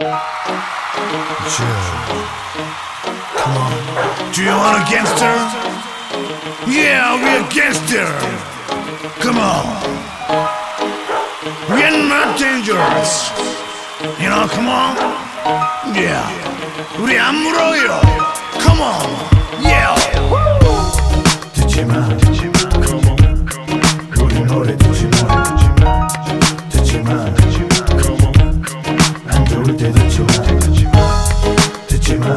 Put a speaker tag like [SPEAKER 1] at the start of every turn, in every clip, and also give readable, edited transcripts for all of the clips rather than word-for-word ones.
[SPEAKER 1] Come on. Do you want a gangster? Yeah, we're a gangster. Come on. We're not dangerous. You know, come on. Yeah. 우리 안 물어요. Come on. Yeah. 듣지 마. Come on. 우리 노래 듣지 마. 듣지 마. Come on. 안 좋을 때 듣지 마. 듣지 마.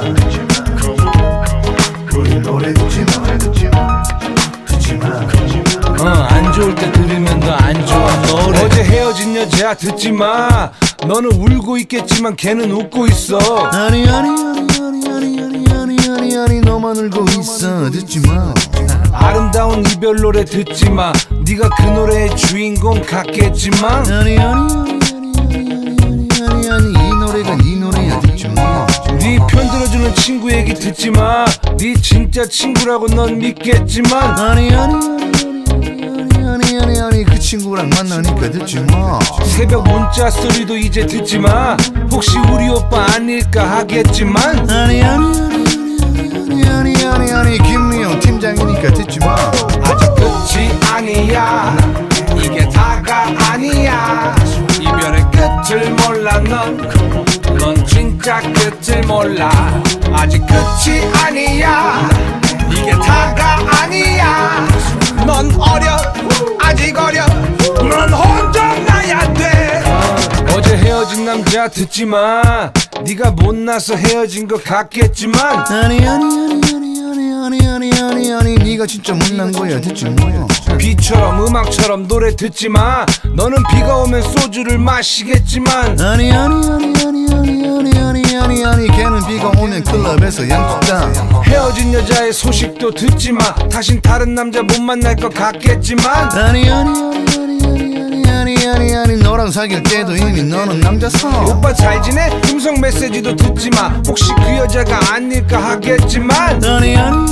[SPEAKER 1] 우리 노래 듣지 마. 듣지 마.
[SPEAKER 2] 안 좋을 때 들으면 더 안 좋아. 노래. 어제 헤어진 여자 듣지 마. 너는 울고 있겠지만 걔는 웃고 있어.
[SPEAKER 1] 아니 너만 울고 있어. 듣지 마.
[SPEAKER 2] 아름다운 이별 노래 듣지 마. 네가 그 노래의 주인공 같겠지만
[SPEAKER 1] 아니 이 노래가 이 노래야. 듣지 마.
[SPEAKER 2] 네 편 들어주는 친구 얘기 듣지 마. 네 진짜 친구라고 넌 믿겠지만
[SPEAKER 1] 아니 그 친구랑 만나니까 듣지 마.
[SPEAKER 2] 새벽 문자 소리도 이제 듣지 마. 혹시 우리 오빠 아닐까 하겠지만
[SPEAKER 1] 아니 김미영 팀장이니까 듣지 마.
[SPEAKER 2] 아직 끝이 아니야. 이게 다가 아니야. 이별의 끝을 몰라 넌 진짜 끝을 몰라. 아직 끝이 아니야. 이게 다가 아니야. 넌 어려 아직 어려. 넌 혼자 나야 돼. 어제 헤어진 남자 듣지 마. 네가 못나서 헤어진 것 같겠지만
[SPEAKER 1] 아니 네가 진짜 못난 거야. 듣지 마.
[SPEAKER 2] 비처럼 음악처럼 노래 듣지 마. 너는 비가 오면 소주를 마시겠지만
[SPEAKER 1] 아니 걔는 비가 오면 클럽에서 연주다.
[SPEAKER 2] 헤어진 여자의 소식도 듣지 마. 다신 다른 남자 못 만날 것 같겠지만
[SPEAKER 1] 아니 너랑 사귈 때도 이미 너는 남자서.
[SPEAKER 2] 오빠 잘 지내? 음성 메시지도 듣지 마. 혹시 그 여자가 아닐까 하겠지만
[SPEAKER 1] 아니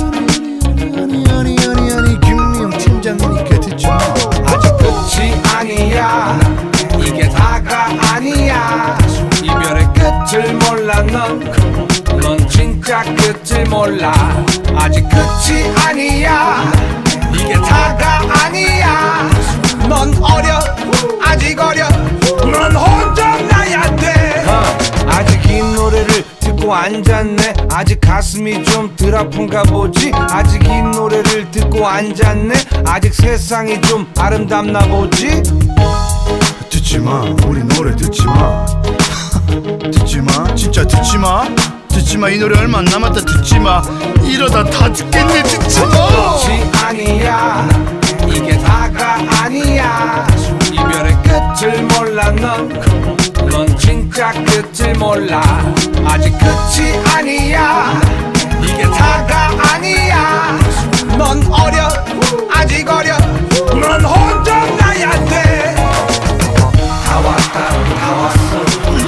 [SPEAKER 1] 김미영 팀장이니까 듣지 마.
[SPEAKER 2] 아직 끝이 아니야. 이게 다가 아니야. 이별의 끝을 몰라 넌 진짜 끝을 몰라. 아직 끝이 아니야. 이게 다가 아니야. 넌 어려 아직 어려. 넌 혼자 나야 돼. 아직 이 노래를 듣고 앉았네. 아직 가슴이 좀 덜 아픈가 보지. 아직 이 노래를 듣고 앉았네. 아직 세상이 좀 아름답나 보지.
[SPEAKER 1] 듣지 마. 우리 노래 듣지 마. 듣지 마. 진짜 듣지 마. 듣지 마. 이 노래 얼마 안 남았다. 듣지 마. 이러다 다 듣겠네. 듣지 마.
[SPEAKER 2] 끝이 아니야. 이게 다가 아니야. 이별의 끝을 몰라 넌 진짜 끝을 몰라. 아직 끝이 아니야. 이게 다가 아니야. 넌 어려 아직 어려. 넌 혼자 나야 돼. 다 왔다 다 왔어.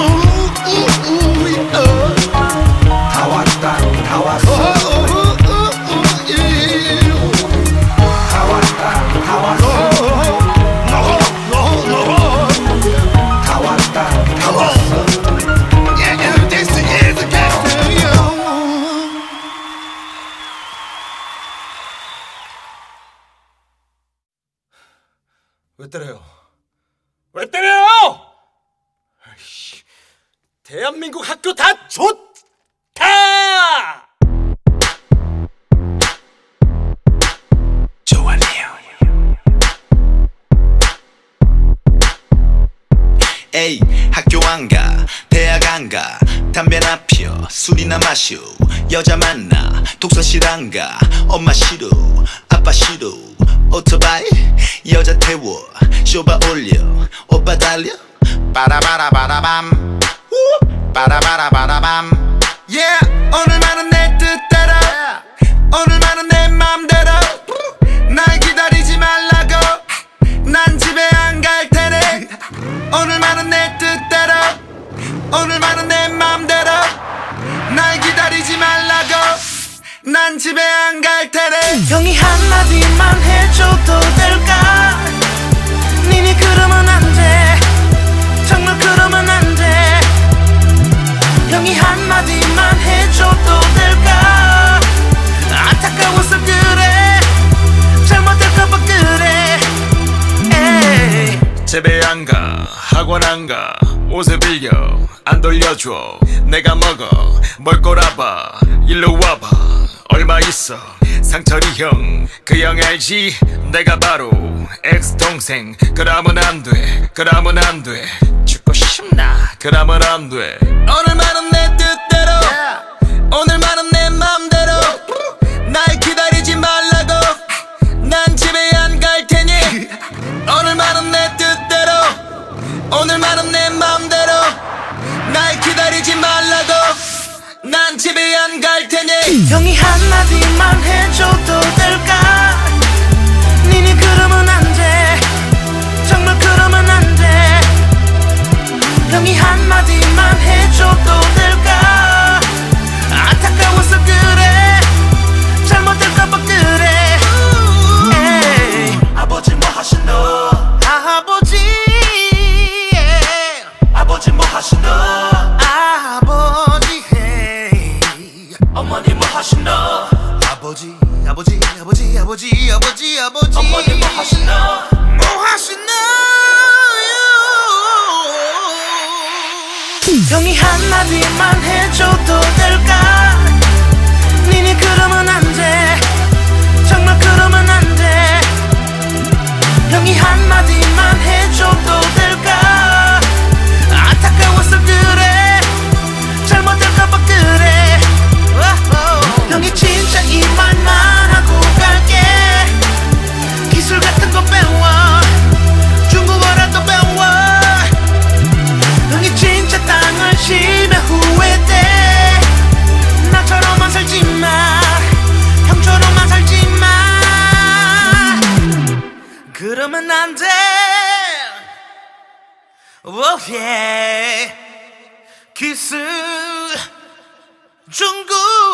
[SPEAKER 2] 다 왔다 다 왔어. 다 왔다 다 왔어. 다 왔다 다 왔어. 왜 때려요? 왜 때려요? 아이씨, 대한민국 학교 다 좋다! 좋아해요.
[SPEAKER 3] 에이, 학교 안 가, 대학 안 가, 담배나 피워, 술이나 마셔, 여자 만나, 독서실 안 가, 엄마 싫어, 아빠 싫어, 오토바이, 여자 태워, 쇼바 올려, 오빠 달려, 빠라바라바라밤, 빠라바라바라밤. Yeah, 오늘만은 내 뜻대로, 오늘만은 내 맘대로, 날 기다리지 말라고, 난 집에 안 갈 테니. 오늘만은 내 뜻대로, 오늘만은 내 맘대로, 날 기다리지 말라고, 난 집에 안 갈 테니.
[SPEAKER 4] 형이 한마디만 해줘도 될까? 니네 그러면 안 돼. 정말 그러면 안 돼.
[SPEAKER 5] 원한가 옷을 빌려 안 돌려줘 내가 먹어 뭘 꼬라봐 일로 와봐 얼마 있어 상철이 형 그 형 알지 내가 바로 엑스동생 그러면 안돼 그러면 안돼 죽고 싶나 그러면 안돼
[SPEAKER 3] 오늘만은 내 뜻대로 오늘만은 내 맘대로 날 기다리지 말라고 난 집에 안 갈 테니 오늘만은 내 뜻대로 오늘만은 내 맘대로 날 기다리지 말라고 난 집에 안 갈 테니
[SPEAKER 4] 형이 한마디만 해줘도 될까 니네 그러면 안돼 정말 그러면 안돼 형이 한마디만 해줘도 될까 안타까워서 그래 잘못될까봐 그래 에이. 아버지 뭐 하시노 아버지 아버지 뭐 하시노 아버지 어머니 뭐 하시노 아버지 아버지 아버지 아버지 아버지 아버지 어머니 뭐 하시노 뭐 하시노 형이 한마디만 해줘도 될까 니네 그러면 안돼 정말 그러면 안돼 형이 한마디만 해줘도 될까 안타까워서 그래 잘못될까봐 그래 형이 진짜 이 말만 하고 갈게 기술 같은 거 배워 중국어라도 배워 형이 진짜 땅을 치며 후회돼 나처럼만 살지마 형처럼만 살지마 그러면 안돼 oh yeah 기술 중국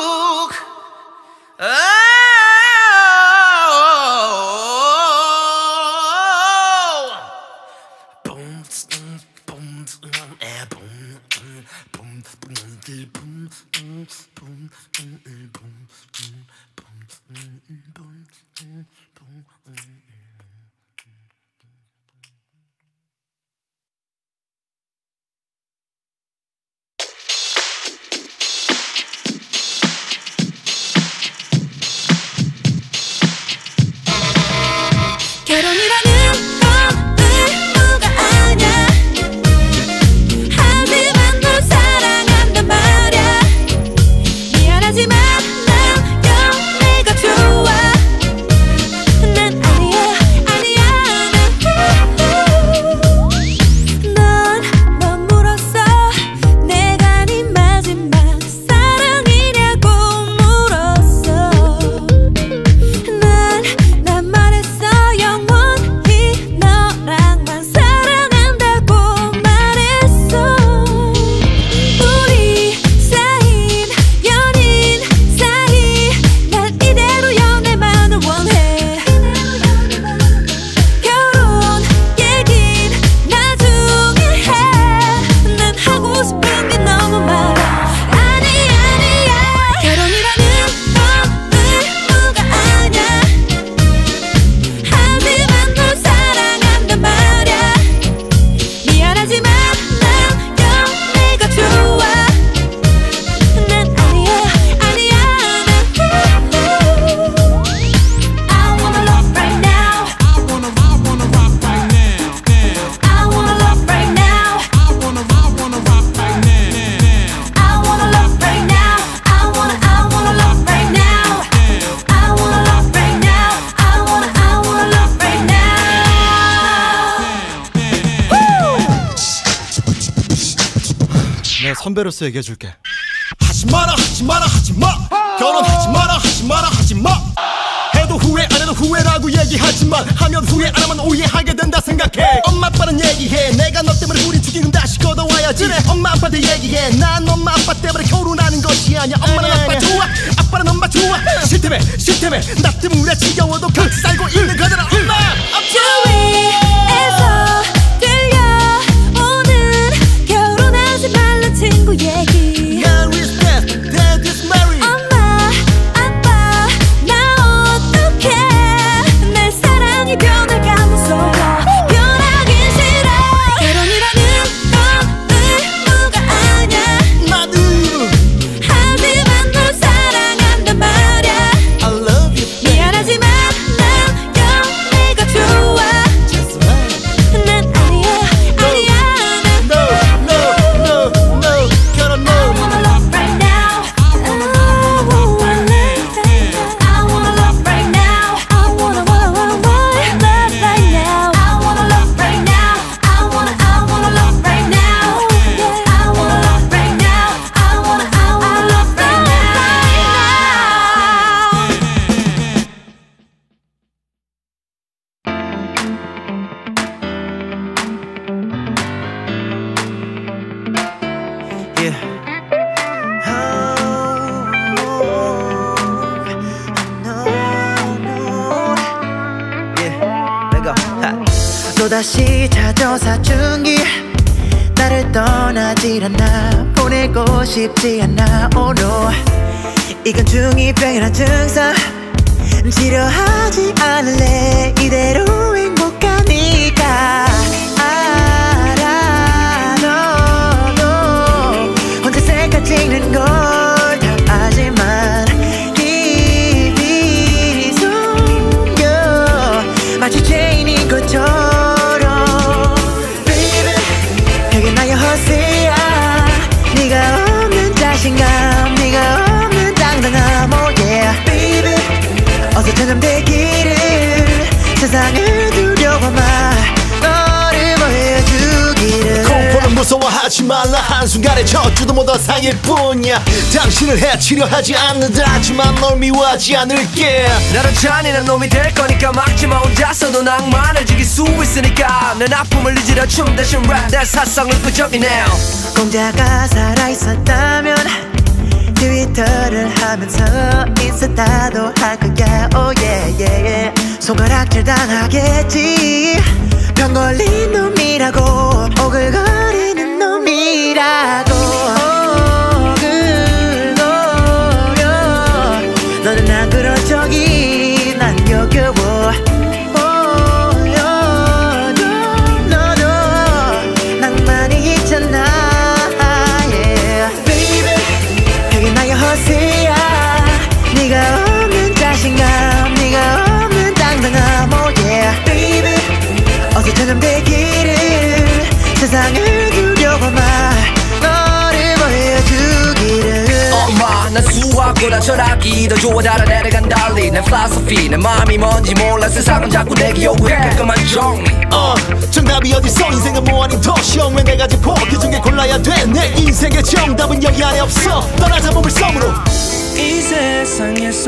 [SPEAKER 6] 결혼이라는 건 의무가 아냐 하지만 널 사랑한단 말야 미안하지만 난 연애가 좋아 난 아니야 아니야 넌 물었어 내가 네 마지막 사랑이냐고 물었어 난 말했어 영원히 너랑만 사랑한다고 말했어 우리 사인 연인 사이 난 이대로 연애만을 원해 결혼 얘긴 나중에 해 난 하고 싶은 게 너무 많아 아니야 결혼이라는 건 의무가 아냐 하지만 널 사랑한단 말야 미안하지만 난 연애가 좋아 난 아니야 아니야 I wanna love right now I wanna rock right now I wanna love right now I wanna rock right now I wanna love right now I wanna love right now I wanna love right now I wanna love right now
[SPEAKER 7] 내 선배로서 얘기해줄게.
[SPEAKER 8] 하지 마라 하지 마라 하지 마 결혼하지 마라 하지 마라 하지 마 해도 후회 안 해도 후회라고 얘기하지만 하면 후회 안 하면 오해하게 된다 생각해 엄마 아빠는 얘기해 내가 너 때문에 우리 죽이는 다시 걷어와야지 그래 엄마 아빠한테 얘기해 난 엄마 아빠 때문에 결혼하는 것이 아니야 엄마는 아빠 좋아 아빠는 엄마 좋아 싫다며 나 때문에 지겨워도 같이 살고 있는 거잖아 엄마
[SPEAKER 6] 주위에서 들려오는 결혼하지 말란 친구 얘기
[SPEAKER 8] Mary's dead, dad is married
[SPEAKER 6] 엄마 아빠 나 어떡해 내 사랑이 변할까 무서워 변하긴 싫어 결혼이라는
[SPEAKER 7] 또다시 찾아온 사춘기 나를 떠나질 않아 보내고 싶지 않아 oh no 이건 중2병이란 증상 치료하지 않을래 이대로 행복하니까 알아 너도 혼자 셀카 찍는 걸 다 알지만 깊이 숨겨 마치 죄인인 것처럼 Baby 그게 나의 허세야 네가 없는 자신감 네가 없는 당당함 oh yeah Baby 어서 전염되기를 세상을 두려워마 너를 보여주기를
[SPEAKER 8] 공포는 무서워하지 말라 한순간에 젖지도 못한 상일 뿐이야 당신을 해치려 하지 않는다지만 널 미워하지 않을게
[SPEAKER 9] 나로 잔인한 놈이 될 거니까 막지마 혼자서도 낭만을 즐길 수 있으니까 내 아픔을 잊으려 춤 대신 랩 내 사성을 끄적이네요
[SPEAKER 7] 공자가 살아있었다면 트위터를 하면서 인스타도 할 거야 oh yeah yeah yeah 손가락질 당하겠지 병 걸린 놈이라고 오글거리는 놈이라고 오글거려 너는 안 그런 적이 난 여겨워 보여줘 너도 낭만이 있잖아 나의 허세야 네가 없는 자신감 네가 없는 당당함 oh yeah baby 어서 전염되기를 세상을 두려워마 너를 보여주기를
[SPEAKER 9] 엄마 난 수학보다 철학이 더 좋아 다른 애들과는 달리 내 philosophy 내 마음이 뭔지 몰라 세상은 자꾸 내게 요구해 깔끔한 정리
[SPEAKER 8] 정답이 어딨어 인생은 뭐 아닌 도시형 왜 내가 짚어 그 중에 골라야 돼 내 인생의 정답은 여기 안에 없어 떠나자 몸을 섬으로
[SPEAKER 9] 이 세상에서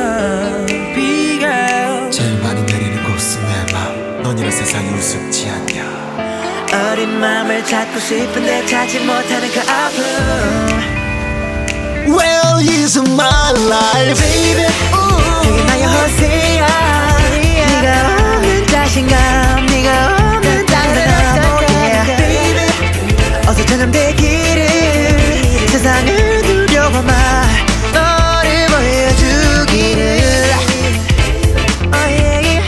[SPEAKER 9] 비가
[SPEAKER 3] 제일 많이 내리는 곳은 내 맘 넌이라 세상이 우습지 않냐
[SPEAKER 7] 어린 마음을 찾고 싶은데 찾지 못하는 그 아픔
[SPEAKER 8] Well is my life
[SPEAKER 7] baby 그게 나의 허세야 네가 없는 자신감 네가 없는 당당함 oh yeah baby 어서 전염되기를 세상을 두려워마 너를 보여주기를 oh yeah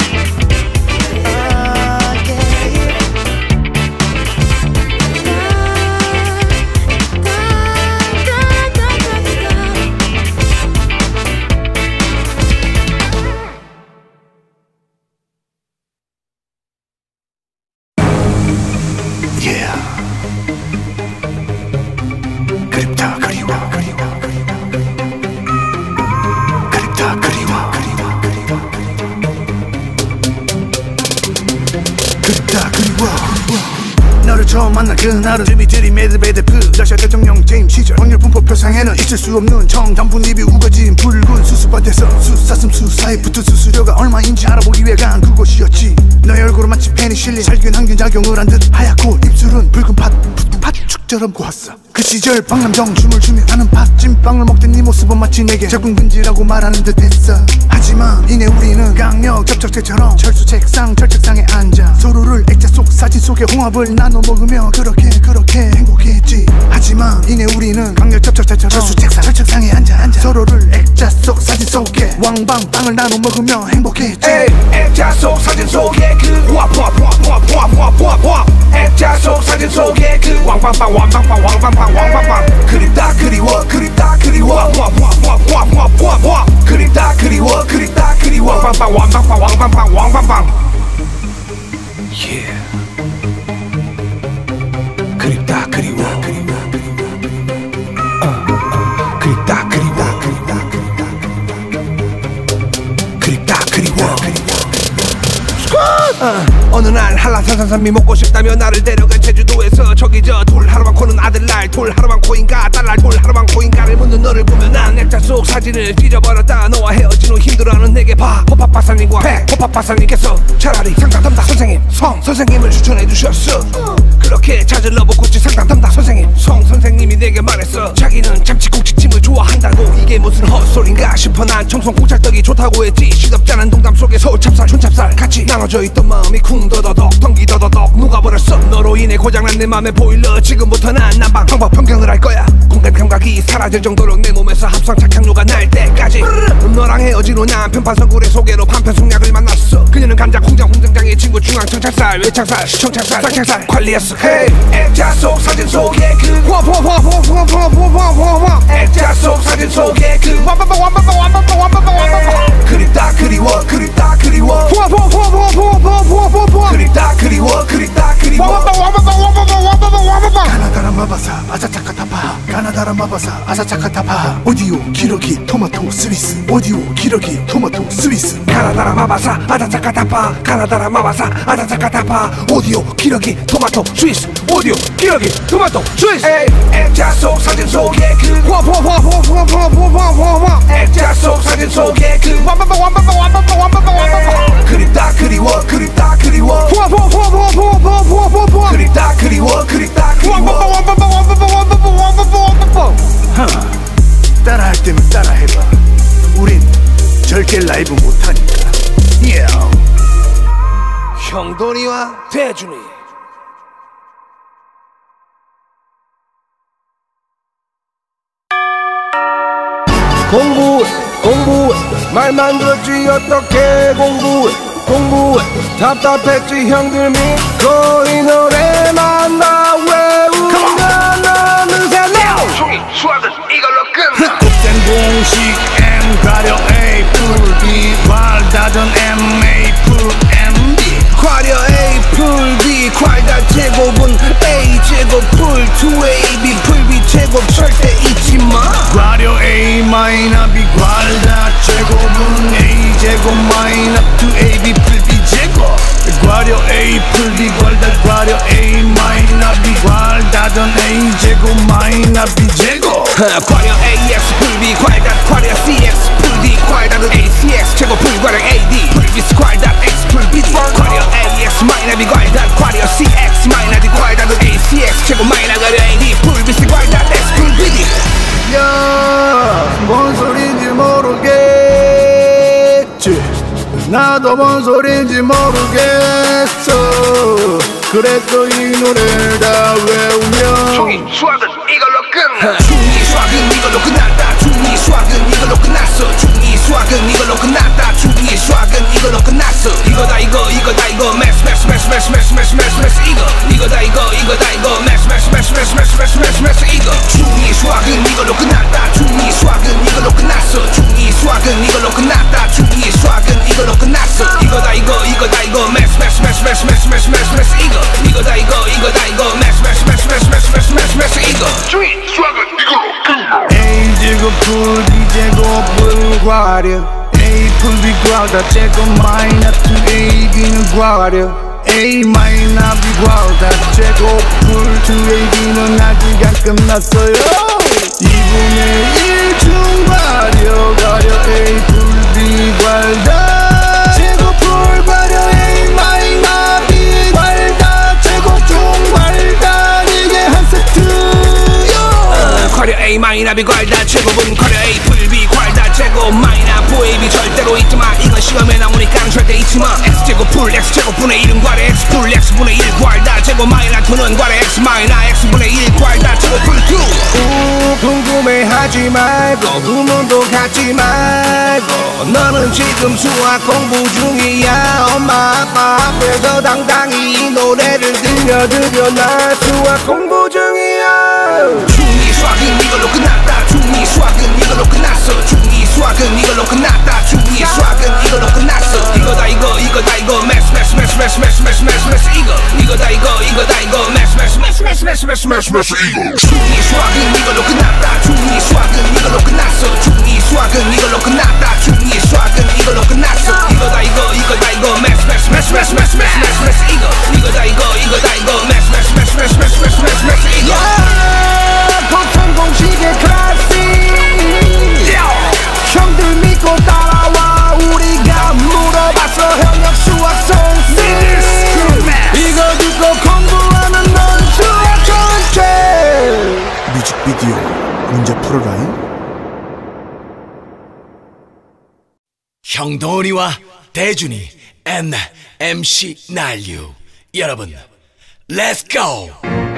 [SPEAKER 7] oh yeah
[SPEAKER 1] Yeah. 그립다 그리워 그립다 그리워 그립다 그리워 너를 처음 만난 그날은 드비들이 메드베데프 러시아 대통령 재임 시절 확률 분포 표상에는 있을 수 없는 청담분입이 우거진 붉은 수수밭에서 수사슴 수사에 붙은 수수료가 얼마인지 알아보기 위해 간 그곳이었지 너의 얼굴은 마치 페니실린 살균 항균 작용을 한 듯 하얗고 입술은 붉은 팥죽처럼 고왔어 그 시절 박남정 춤을 추며 하는 팥찐빵을 먹던 네 모습은 마치 내게 적응금지라고 말하는 듯 했어 하지만 이내 우리는 강력 접촉체처럼 철수 책상 철책상에 앉아 서로를 액자 속 사진 속에 홍합을 나눠 먹으며 그렇게 행복했지 하지만 이내 우리는 강력 접촉체처럼 철수 책상 철책상에 앉아 서로를 액자 속 사진 속에 왕방빵을 나눠 먹으며 행복했지
[SPEAKER 2] 액자 속 사진 속에 그 와와와와와와와 액자 속 사진 속에 그 왕방빵 그립다 그리워 그립다 그리워 와와와와와와 그립다 그리워 그립다 그리워 왕방빵 yeah 그립다 그리워 그립다 그리워 그립다 그리워 어느 날 한라산산삼이 먹고 싶다며 나를 데려간 제주도에서 저기 저 돌하루만코는 아들날 돌하루만코인가 딸날 돌하루만코인가를 묻는 너를 보며 난 액자 속 사진을 찢어버렸다 너와 헤어진 후 힘들어하는 내게 호팝 박사님과 호팝 박사님께서 차라리 상담 담당 선생님 성 선생님을 추천해 주셨어 그렇게 찾은 러브코치 상담 담당 선생님 성 선생님이 내게 말했어 자기는 참치 꼭지찜을 좋아한다고 이게
[SPEAKER 9] 무슨 헛소린가 싶어 난 청송 콩찰떡이 좋다고 했지. 시덥잖은 농담 속에 소찹쌀 촌찹쌀 같이 나눠져 있던 마음이 쿵더더덕 덩기더더덕 녹아버렸어. 너로 인해 고장난 내 맘의 보일러. 지금부터 난 난방 방법 변경을 할 거야. 공간 감각이 사라질 정도로 내 몸에서 합성 착향료가 날 때까지. 너랑 헤어진 후 난 편판선굴의 소개로 판편송약을 만났어. 그녀는 간장 홍장 홍장장의 친구 중앙청찰살 외창살 시청찰살 쌍창살 관리했어. Hey 액자 속 사진 속에 그 액자 속 사진 속에 그 그립다 그리워 그립다 그리워 그립다 그리워 그립다 그리워
[SPEAKER 1] 가나다라 마바사 아사차카타파 가나다라 마바사 아사차카타파 오디오 기러기 토마토 스위스 오디오 기러기 토마토 스위스
[SPEAKER 9] 가나다라 마바사 아사차카타파 가나다라 마바사 아사차카타파 오디오 기러기 토마토 스위스 오디오 기러기 토마토 스위스. 액자 속 사진 속에 그 액자 속 사진 속에 그 그립다 그리워 그립다 그리워 그립다 그리워 그립다 그리워.
[SPEAKER 1] 따라할 때면 따라해봐. 우린 절대 라이브 못하니까.
[SPEAKER 9] 형돈이와 대준이 공부 말만 들었지 어떻게 공부 답답했지 형들 믿고 이 노래만 나 외우면 어느새 내 총이 수학은 이걸로 끝나.
[SPEAKER 1] 곱된 공식 M 가려 A 풀 B 괄 다전 M A 풀 M B
[SPEAKER 9] 괄여 A 풀 B 괄다 제곱은 A 제곱 풀 2AB 풀 B 제곱 절대 잊지마.
[SPEAKER 1] 괄여 A 마이너 B 괄다 제곱은 A 제곱 마이너 2AB 풀 B 제곱 괄여 A 풀 B 괄다 괄여 A 마이너 B 괄다전 A 제곱 마이너 B 제곱
[SPEAKER 9] 괄여 AX 풀 B 괄다 괄여 CX 풀 D 괄다는 ACX 제곱 풀 괄여 AD 풀 B 괄다 X 풀 BD 괄여 AX 마이너 B 괄다 괄여 CX 마이너 D 괄다는 ACX 제곱 마이너 괄여 AD 풀 B 괄다 X 풀 BD.
[SPEAKER 1] 야, 뭔 소린지 모르겠지. 나도 뭔 소린지 모르겠어. 그래도 이 노래를 다 외우면
[SPEAKER 9] 총이 수학은 이걸로 끝나. 중이 수학은 이걸로 끝났다. 중이 수학은 이걸로 끝났어. 중이 수학은 이걸로 끝났다. 중이 수학은 이걸로 끝났어. 이거다 이거 이거다 이거 매스 매스 매스 매스 매스 매스 매스 매스 이거 이거다 이거 이거다 이거 매스 매스 매스 매스 매스 매스 매스 매스 이거 중이 수학은 이걸로 끝났다. 중이 수학은 이걸로 끝났어. 중이 수학은 이걸로 끝났다. 중이 수학은 이걸로 끝났어. 이거다 이거 이거다 이거 매스 매스 매스 매스 매스 매스 매스 매스 이거 이거다 이거 이거다 이거 매스 매스 매스 매스 매스 매스 매스 매스 이거 중이 수학은 이걸로 끝나.
[SPEAKER 1] A 제곱 풀 B 제곱을 괄여 A 풀 B 괄다 제곱 마이너 2AB는 괄여 A 마이너 B 괄다 제곱 풀 2AB는 아직 안 끝났어요. 2분의 1 중 괄여 괄여 A 풀 B 괄다 제곱 풀 괄여 A 마이너 B 괄다 제곱 중 괄다 이게 한 세트요.
[SPEAKER 9] 괄여 A 마이너 B 괄다 제곱은 괄여 A 풀 B 괄다 제곱 마이너 4AB 절대로 잊지마. 이건 시험에 나오니까 절대 잊지마. X제곱 풀 X제곱분의 1은 괄여 X풀 X분의 1 괄다 제곱 마이너 2는 괄여 X 마이너 X분의 1 괄다 제곱 풀 2. 궁금해하지 말고 후문도 갖지 말고 너는 지금 수학 공부 중이야. 엄마 아빠 앞에서 당당히 이 노래를 들려드려. 나 수학 공부 중이야. 중이 수학은 이걸로 끝났다. 중이 수학은 이걸로 끝났어. 중이 수학은 이걸로 끝났다. 중이 수학은 이걸로 끝났어. 이거다 이거 이거다 이거 매스 매스 매스 매스 매스 매스 매스 매스 이거 이거다 이거 이거다 이거 매스 매스 매스 매스 매스 매스 매스 매스 이거 중이 수학은 이걸로 끝났다. 중이 수학은 이걸로 끝났어. 중이 수학은 이걸로 끝났다. 중이 수학은 이걸로 끝났어. 이거다 이거 이거다 이거 매스 매스 매스 매스 매스 매스 매스 매스 이거 이거다 이거 이거다 이거 매스 매스 매스 매스 매스 매스 매스 매스 이거 보통 공식의 클래식 형들 믿고 따라와. 우리가 물어봤어 현역 수학 선생. 이거 듣고 공부하면 넌 수학 천재.
[SPEAKER 1] 뮤직비디오 문제 풀어라잉. 형돈이와 대준이 and MC 난류 여러분 Let's go.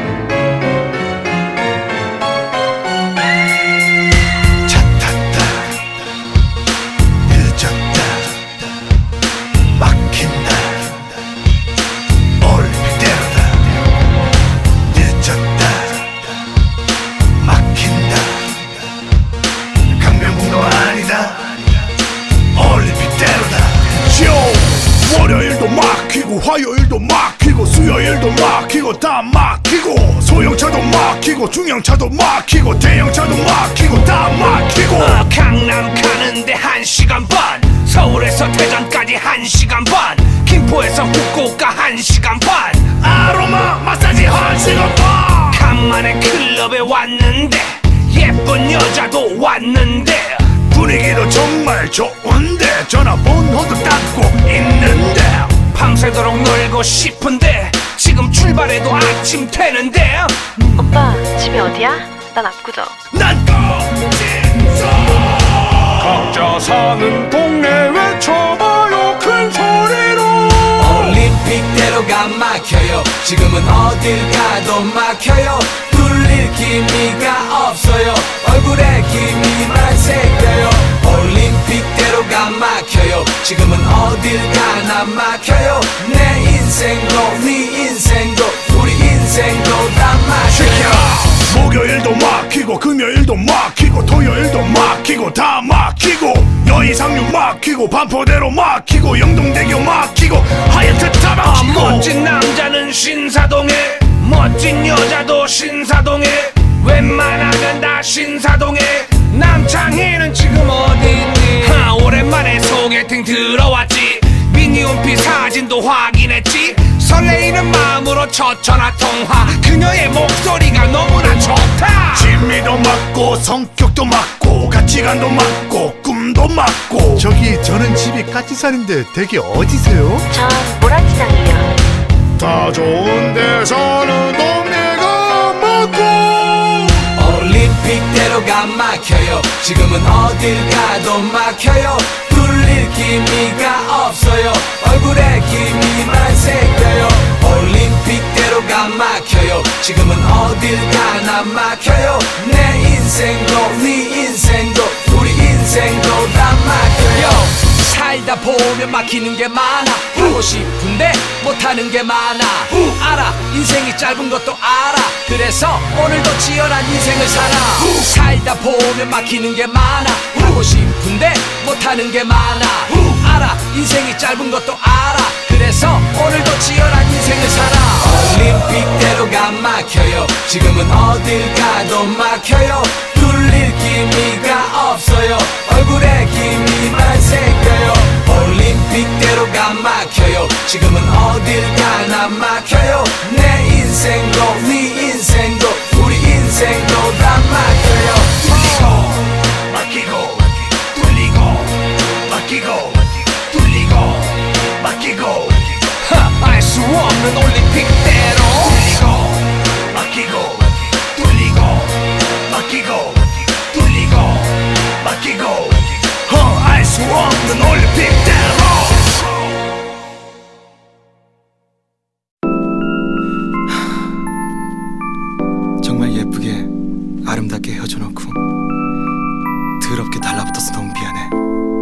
[SPEAKER 3] 차 탔다 늦었다 막힌다 올림픽대로다 늦었다 막힌다 강변북로 아니다 올림픽대로다.
[SPEAKER 8] 월요일도 막히고 화요일도 막히고 수요일도 막히고 다 막히고 소형차도 막히고 중형차도 막히고 대형차도 막히고 다 막히고
[SPEAKER 9] 강남 가는데 1시간 반 서울에서 대전까지 1시간 반 김포에서 후쿠오카 1시간 반
[SPEAKER 8] 아로마 마사지 1시간 반
[SPEAKER 9] 간만에 클럽에 왔는데 예쁜 여자도 왔는데
[SPEAKER 8] 분위기도 정말 좋은데 전화번호도 닫고 있는데
[SPEAKER 9] 밤새도록 놀고 싶은데 지금 출발해도 아침 되는데
[SPEAKER 10] 오빠 집이 어디야? 난 압구정.
[SPEAKER 8] 난 꼭진서
[SPEAKER 2] 각자 사는 동네 외쳐봐요 큰 소리로
[SPEAKER 9] 올림픽대로가 막혀요 지금은 어딜 가도 막혀요 뚫릴 기미가 없어요 얼굴에 기미만 새겨요 올림픽대로가 막혀요 지금은 어딜 가나 막혀요 내 인생도 네 인생도 우리 인생도 다 막혀요
[SPEAKER 8] 목요일도 막히고 금요일도 막히고 토요일도 막히고 다 막히고 여의상륙 막히고 반포대로 막히고 영동대교 막히고 하얏트 다 막히고
[SPEAKER 9] 멋진 남자는 신사동에 멋진 여자도 신사동에 웬만하면 다 신사동에 남창희는 지금 어디있니 오랜만에 소개팅 들어왔지 미니홈피 사진도 확인했지 설레이는 마음으로 첫 전화통화 그녀의 목소리가 너무나 좋다
[SPEAKER 8] 진미도 맞고 성격도 맞고 가치관도 맞고 꿈도 맞고
[SPEAKER 3] 저기 저는 집이 까치산인데 댁이 어디세요?
[SPEAKER 10] 전 모란지장이요.
[SPEAKER 8] 다 좋은 데서는 동네가 많고
[SPEAKER 9] 올림픽대로가 막혀요 지금은 어딜 가도 막혀요 뚫릴 기미가 없어요 얼굴에 기미만 새겨요 올림픽대로가 막혀요 지금은 어딜 가나 막혀요 내 인생도 네 인생도 우리 인생도 다 막혀요 살다 보면 막히는 게 많아 하고 싶은데 못하는 게 많아 알아 인생이 짧은 것도 알아 그래서 오늘도 치열한 인생을 살아 살다 보면 막히는 게 많아 하고 싶은데 못하는 게 많아 알아 인생이 짧은 것도 알아 그래서 오늘도 치열한 인생을 살아 올림픽대로가 막혀요 지금은 어딜 가도 막혀요 뚫릴 기미가 없어요 얼굴에 기미만 새겨요 올림픽대로가 막혀요 지금은 어딜 가나 막혀요 내 인생도 네 인생도 우리 인생도 다 막혀요
[SPEAKER 8] 막히고 뚫리고 막히고 뚫리고 막히고
[SPEAKER 9] 알 수 없는 올림픽대로
[SPEAKER 8] 뚫리고 막히고 뚫리고 막히고 뚫리고 막히고 알 수 없는 올림픽대로
[SPEAKER 1] 정말 예쁘게 아름답게 헤어져놓고 더럽게 달라붙어서 너무 미안해.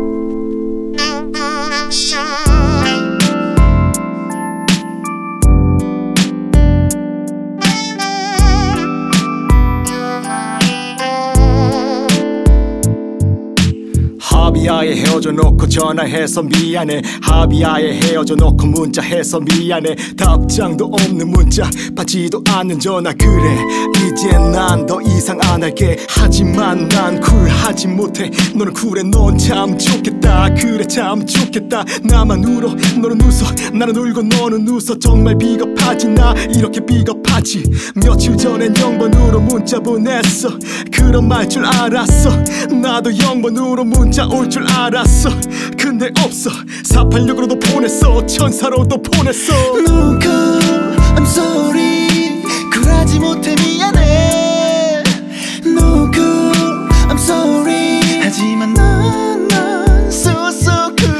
[SPEAKER 8] 합의하에 헤어져 놓고 전화해서 미안해 합의하에 헤어져 놓고 문자해서 미안해 답장도 없는 문자 받지도 않는 전화 그래 이젠 난 더 이상 안 할게 하지만 난 쿨하지 못해 너는 쿨해 넌 참 좋겠다 그래 참 좋겠다 나만 울어 너는 웃어 나는 울고 너는 웃어 정말 비겁하지 나 이렇게 비겁하지 며칠 전엔 0번으로 문자 보냈어 그런 말 줄 알았어 나도 0번으로 문자 올 줄 알았어 근데 없어 486으로도 보냈어 천사로도 보냈어
[SPEAKER 3] 누구 I'm sorry 쿨하지 못해 미안해 누구 I'm sorry 하지만 난 so so cool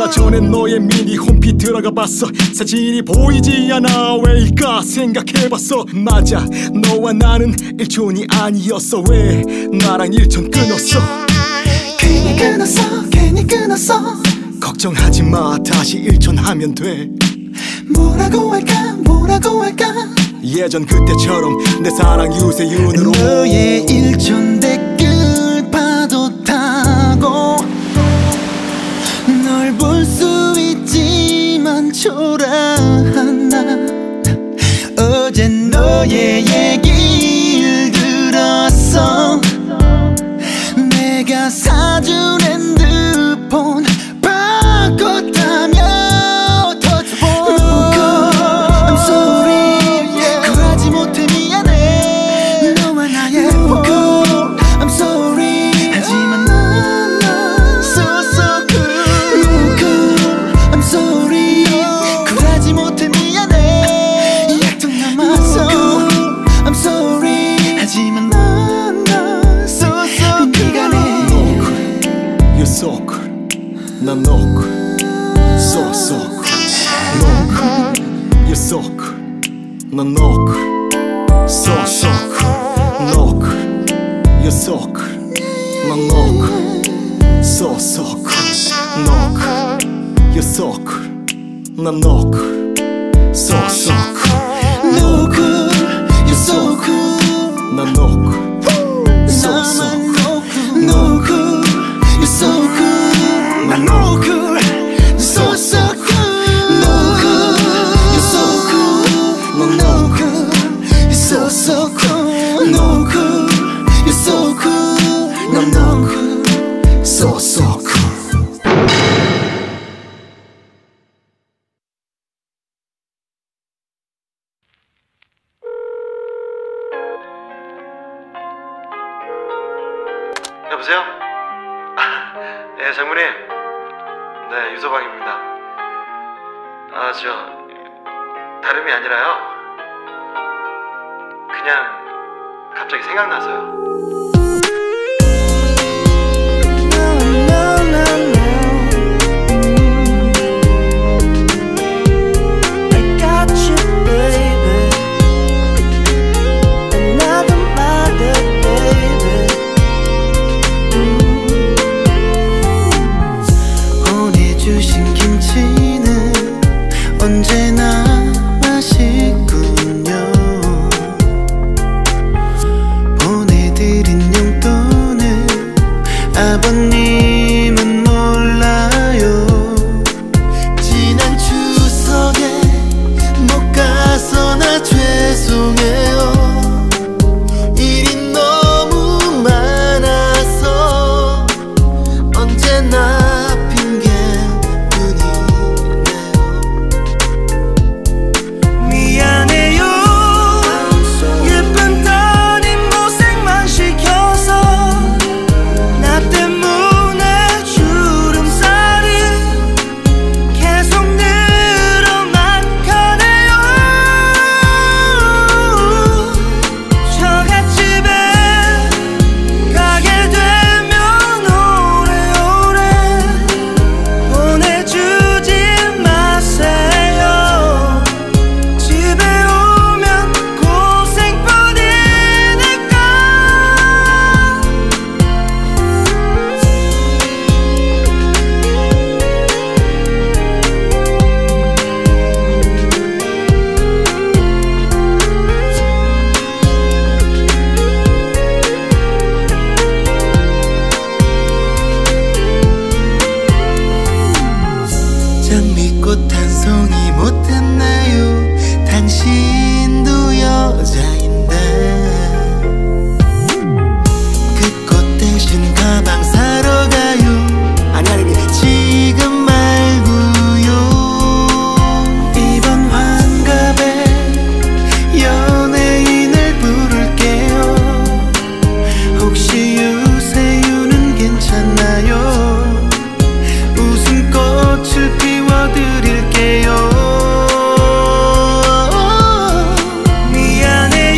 [SPEAKER 8] 얼마 전에 너의 미니 홈피 들어가 봤어. 사진이 보이지 않아 왜일까 생각해봤어. 맞아, 너와 나는 일촌이 아니었어. 왜 나랑 일촌 끊었어?
[SPEAKER 3] 괜히 끊었어.
[SPEAKER 8] 걱정하지마, 다시 일촌하면 돼.
[SPEAKER 3] 뭐라고 할까
[SPEAKER 8] 예전 그때처럼 내 사랑 유세윤으로.
[SPEAKER 3] 너의 일촌 댓글 파도 타고 널 볼 수 있지만 초라한 날. 어제 너의 얘기를 들었어. 내가 사준 핸드폰 바꿨다며. I'm sorry 쿨하지 못해 미안해. 너와 나의 I'm sorry 하지만 난 so cool. I'm sorry 쿨하지 못해 미안해. 약속 남았어. I'm sorry 하지만 난 so cool.
[SPEAKER 8] You're so cool, 난 no cool. So cool, no cool. You're so cool, 난 no cool. So cool, no cool. You're so cool, 난 no cool. So cool, no cool. You're so cool, 난 no cool. So cool,
[SPEAKER 3] No cool. You're so cool.
[SPEAKER 8] 난 no cool. So
[SPEAKER 3] 나만 no cool. You're so cool. 난 no cool. So cool. No cool. You're so cool. 난 no cool. You're so cool. No cool. You're so cool. 난 no cool.
[SPEAKER 8] So cool.
[SPEAKER 11] 여보세요? 예, 장모님. 네, 유서방입니다. 다름이 아니라요. 그냥 갑자기 생각나서요.
[SPEAKER 3] 보내주신 김치는 언제나 맛있군요. 보내드린 용돈은 아버님은 몰라요. 지난 추석에 못 가서 나 죄송해요. 일이 너무 많아서 언제나 장미꽃 한 송이 못했나요? 당신도 여자인데 그 꽃 대신 가방 사러 가요. 아니 지금 말고요. 이번 환갑에 연예인을 부를게요. 혹시 유세윤은 괜찮나요? 웃음꽃을 피워드릴게요. 미안해요.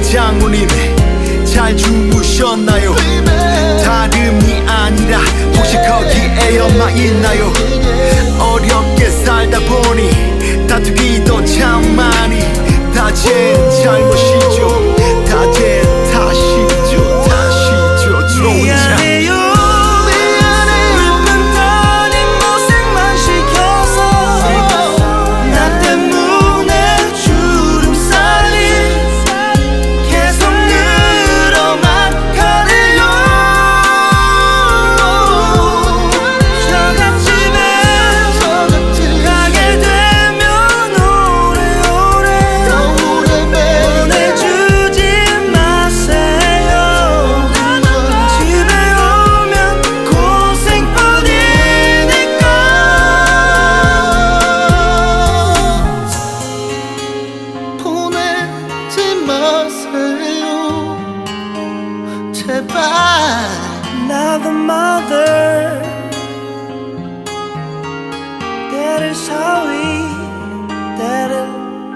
[SPEAKER 8] 장모님 잘 주무셨나요? 다름이 아니라 혹시 거기에 엄마 있나요? 어렵게 살다 보니 다투기도 참 많이 다제 잘못이죠 다제 탓이죠 탓이죠 좋은 참
[SPEAKER 7] Another mother, that is how we, that is.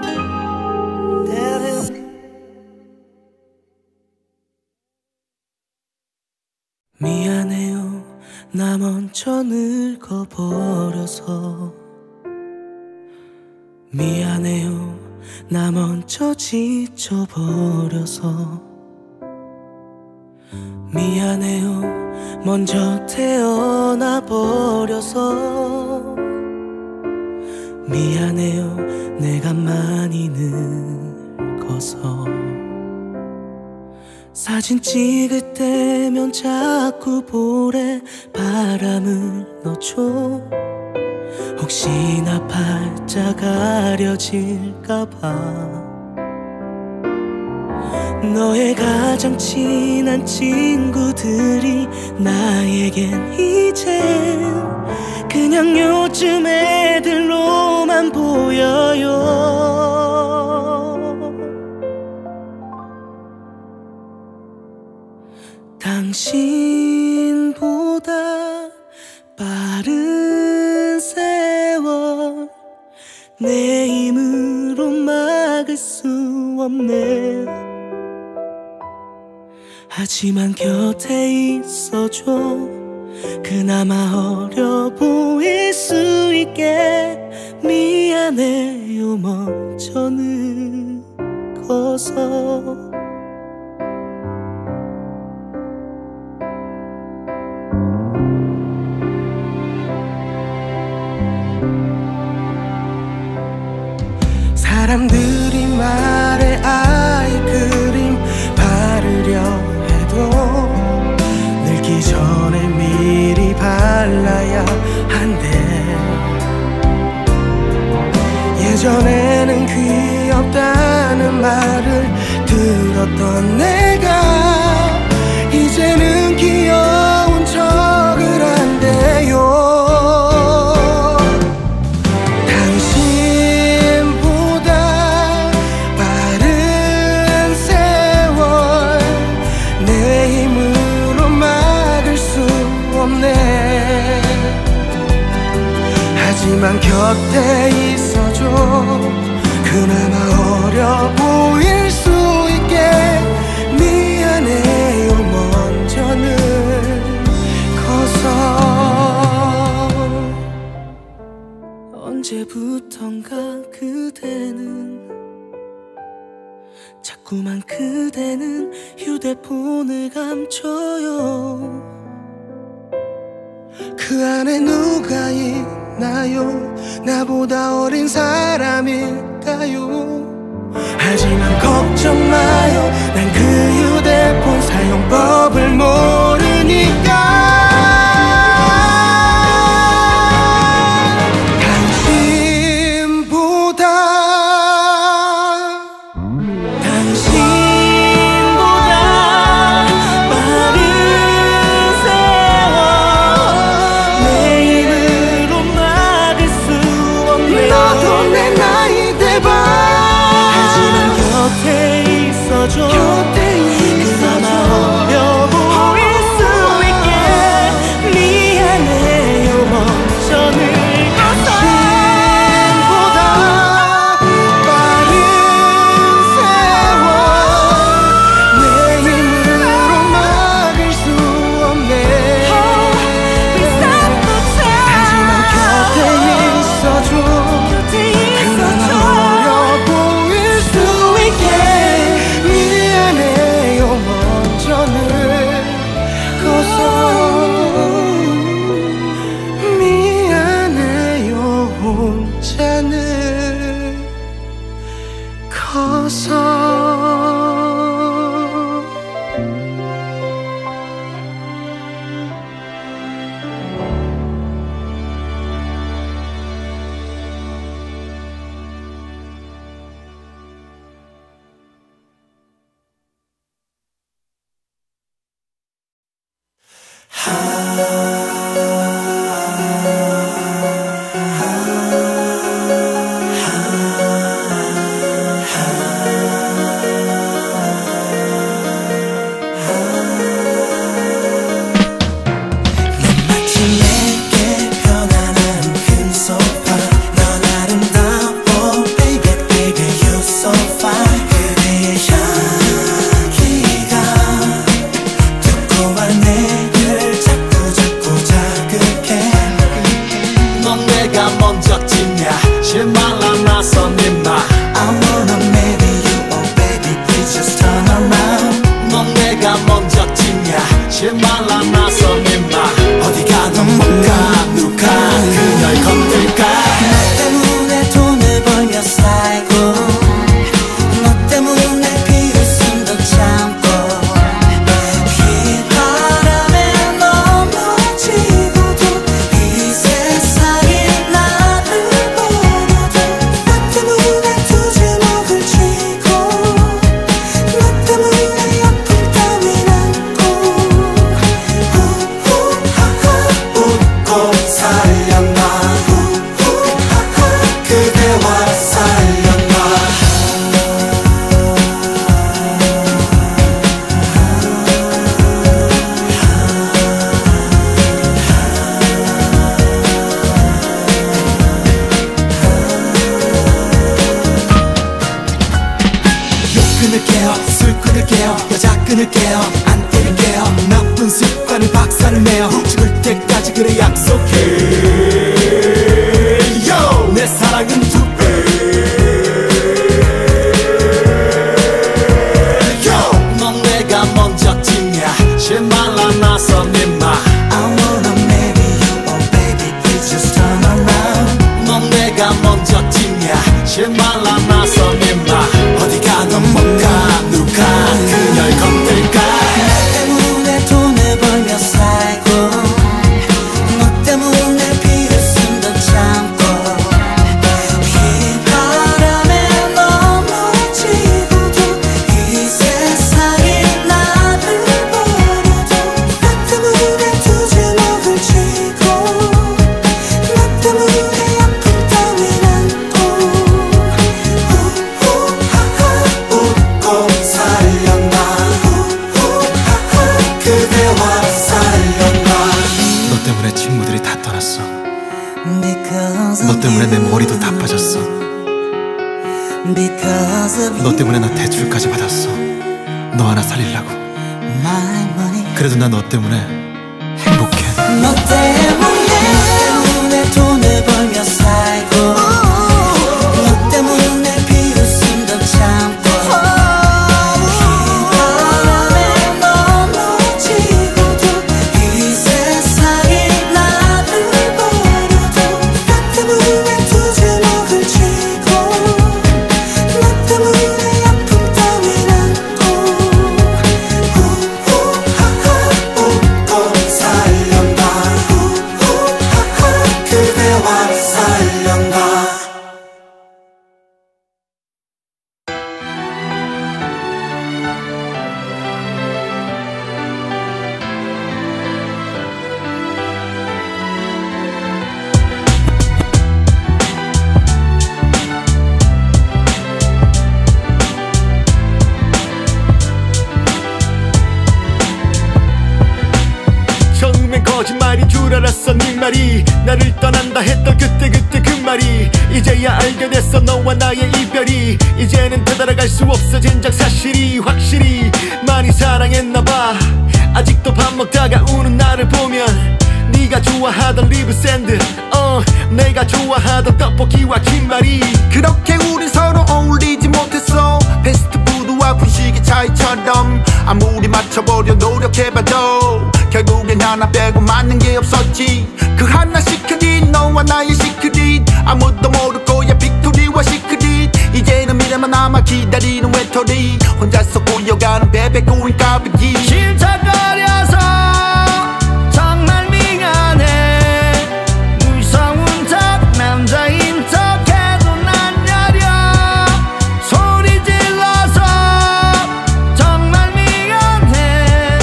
[SPEAKER 7] 미안해요, 나 먼저 늙어버려서. 미안해요, 나 먼저 지쳐버려서. 미안해요, 먼저 태어나 버려서. 미안해요, 내가 많이 늙어서. 사진 찍을 때면 자꾸 볼에 바람을 넣죠. 혹시나 팔자 가려질까봐. 너의 가장 친한 친구들이 나에겐 이제 그냥 요즘 애들로만 보여요. 당신보다 빠른 세월 내 힘으로 막을 수 없네. 하지만 곁에 있어줘. 그나마 어려 보일 수 있게. 미안해요, 먼저 늙어서. 사람들이 말해 아이크림 바르려 해도 늙기 전에 미리 발라야 한대. 예전에는 귀엽다는 말을 들었던 내가 이제는 귀여운 척을 한대요. 하지만 곁에 있어줘. 그나마 어려 보일 수 있게. 미안해요, 먼저 늙어서. 언제부턴가 그대는 자꾸만 그대는 휴대폰을 감춰요. 그 안에 누가 있나요? 나보다 어린 사람일까요? 하지만 걱정 마요, 난 그 휴대폰 사용법을 모르니까. 그나마 어려 보일 수 있게. 미안해요, 먼저 늙어서. 당신보다 빠른 세월
[SPEAKER 8] 끊을게요 술 끊을게요 여자 끊을게요 안 때릴게요 나쁜 습관을 박살을 내요 죽을 때까지 그래 약속해 Yo! 내 사랑은 2배 Yo! 넌 내가 먼저 찍냐 신발라 나서 님마 I wanna marry you oh baby please just turn around 넌 내가 먼저 찍냐 신발라 나서 님마 어디 가든 못 가 누가 그녀를 건들까 너 때문에 돈을 벌며 살고 너 때문에 피를 숨도 참고 휘바람에 넘어지고도 이 세상이 나를 버려도 나 때문에 두 주먹을 쥐고 나 때문에 아픔 따윈 안고 웃고 살려나 그대와 살려나 너 때문에 친구들이 다 떠났어 너 때문에 내 머리도 다 빠졌어 너 때문에 나 대출까지 받았어 너 하나 살리려고 그래도 나 너 때문에 행복해 너 때문에 돈을 벌며 살고 너 때문에 비웃음도 참고 휘바람에 넘어지고도 이 세상이 나를 버려도 나 때문에 두 주먹을 쥐고 나 때문에 아픔 따윈 안고 웃고 살려나 그대와 살려나 처음엔 거짓말인 줄 알았어 네 말이 나를 떠난다 했던 그때 그 말이 이제야 알게 됐어 너와 나의 이별이 이제는 되돌아갈 수 없어 진작 사실이 확실히 많이 사랑했나봐 아직도 밥 먹다가 우는 나를 보면 네가 좋아하던 리브샌드 내가 좋아하던 떡볶이와 김말이
[SPEAKER 3] 그렇게 우린 서로 어울리지 못했어 패스트푸드와 분식의 차이처럼 아무리 맞춰보려 노력해봐도 결국엔 하나 빼고 맞는 게 없었지 그 하나 시크릿 너와 나의 시크릿 아무도 모를 거야 빅토리와 시크릿 이제는 미래만 남아 기다리는 외톨이 혼자서 꼬여가는 베베 고인 까비기
[SPEAKER 2] 질척거려서 정말 미안해 무서운 척 남자인 척해도 난 여려 소리 질러서 정말 미안해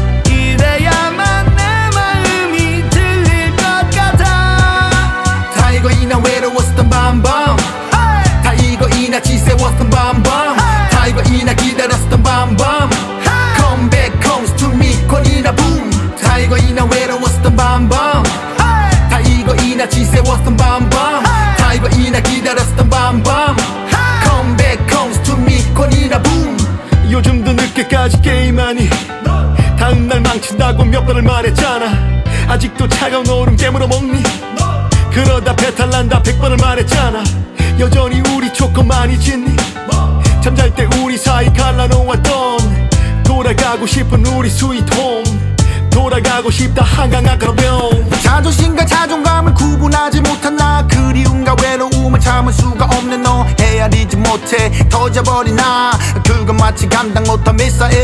[SPEAKER 2] 이래야만 내 마음이 들릴 것 같아
[SPEAKER 3] 다 이거 이나 외로웠던 밤밤 다 이거 이나 지새웠던 밤밤 다 이거 이나 기다렸던 밤밤 Come back comes to me 권이나 boom 다 이거 이나 외로웠던 밤밤 다 이거 이나 지새웠던 밤밤 다 이거 이나 기다렸던 밤밤 Come back comes to me 권이나 boom
[SPEAKER 8] 요즘도 늦게까지 게임하니 다음날 망친다고 몇 번을 말했잖아 아직도 차가운 얼음 깨물어 먹니 그러다 배탈난다 100번을 말했잖아 여전히 우리 조금 많이 짓니 잠잘 때 우리 사이 갈라놓았던 돌아가고 싶은 우리 스위트홈 돌아가고 싶다 한강한 그러면
[SPEAKER 3] 자존심과 자존감을 구분하지 못한 나 그리움과 외로움을 참을 수가 없는 너 헤아리지 못해 터져버린 나 그건 마치 감당 못한 미사일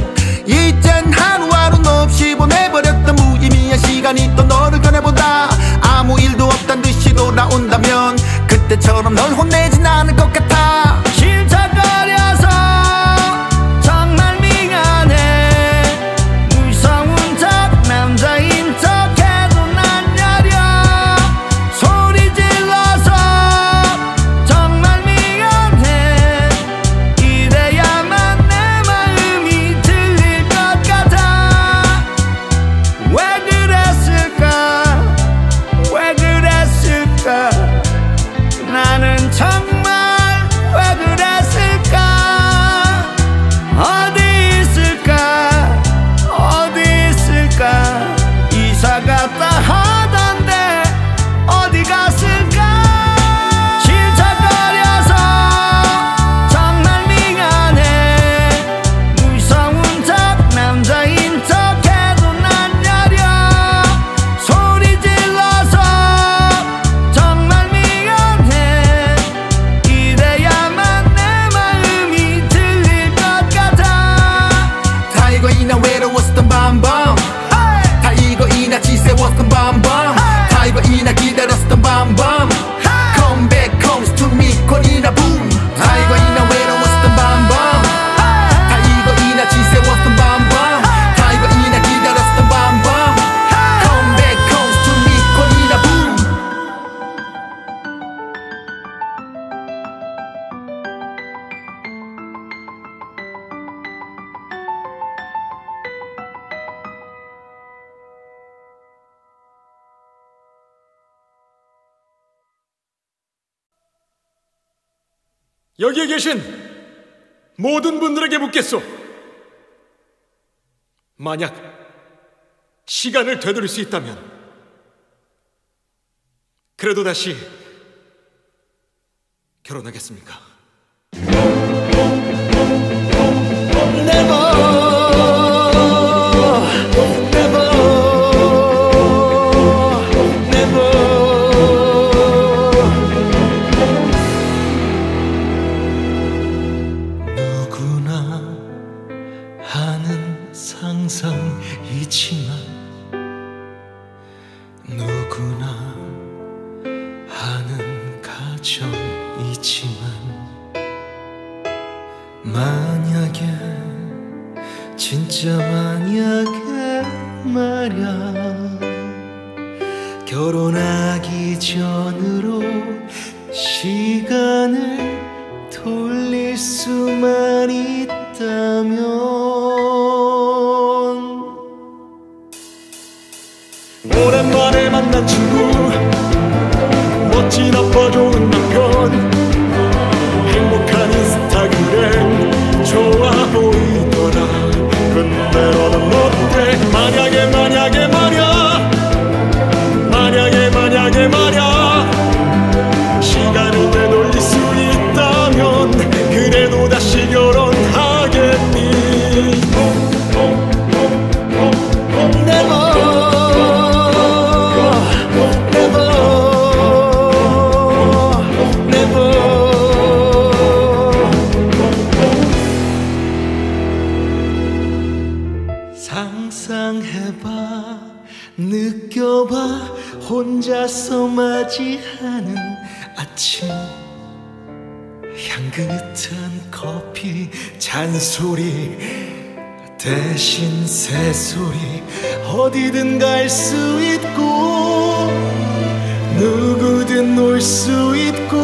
[SPEAKER 3] 이젠 하루하루 너 없이 보내버렸던 무의미한 시간이 또 너를 꺼내보다 아무 일도 없단 듯이 돌아온다면 그때처럼 널 혼내진 않을 것 같아
[SPEAKER 2] 질척거려서 정말 미안해 무서운 척 남자인 척해도 난 여려 소리 질러서 정말 미안해 이래야만 내 마음이 들릴 것 같아 왜 그랬을까 왜 그랬을까
[SPEAKER 8] 여기에 계신 모든 분들에게 묻겠소. 만약 시간을 되돌릴 수 있다면 그래도 다시 결혼하겠습니까?
[SPEAKER 1] 누구나 하는 상상이지만 누구나 하는 가정이지만 만약에 진짜 만약에 말야 결혼하기 전으로 시간을 돌릴 수만 있다면
[SPEAKER 8] 오랜만에 만난 친구 멋진 아빠 좋은 남편 행복한 인스타그램 좋아 보이더라. 근데 너는 어때? 만약에 말야 만약에 말야 시간을 되돌릴 수 있다면 그래도 다시 결혼하겠니?
[SPEAKER 1] 상상해봐 느껴봐 혼자서 맞이하는 아침 향긋한 커피 잔소리 대신 새소리 어디든 갈 수 있고 누구든 놀 수 있고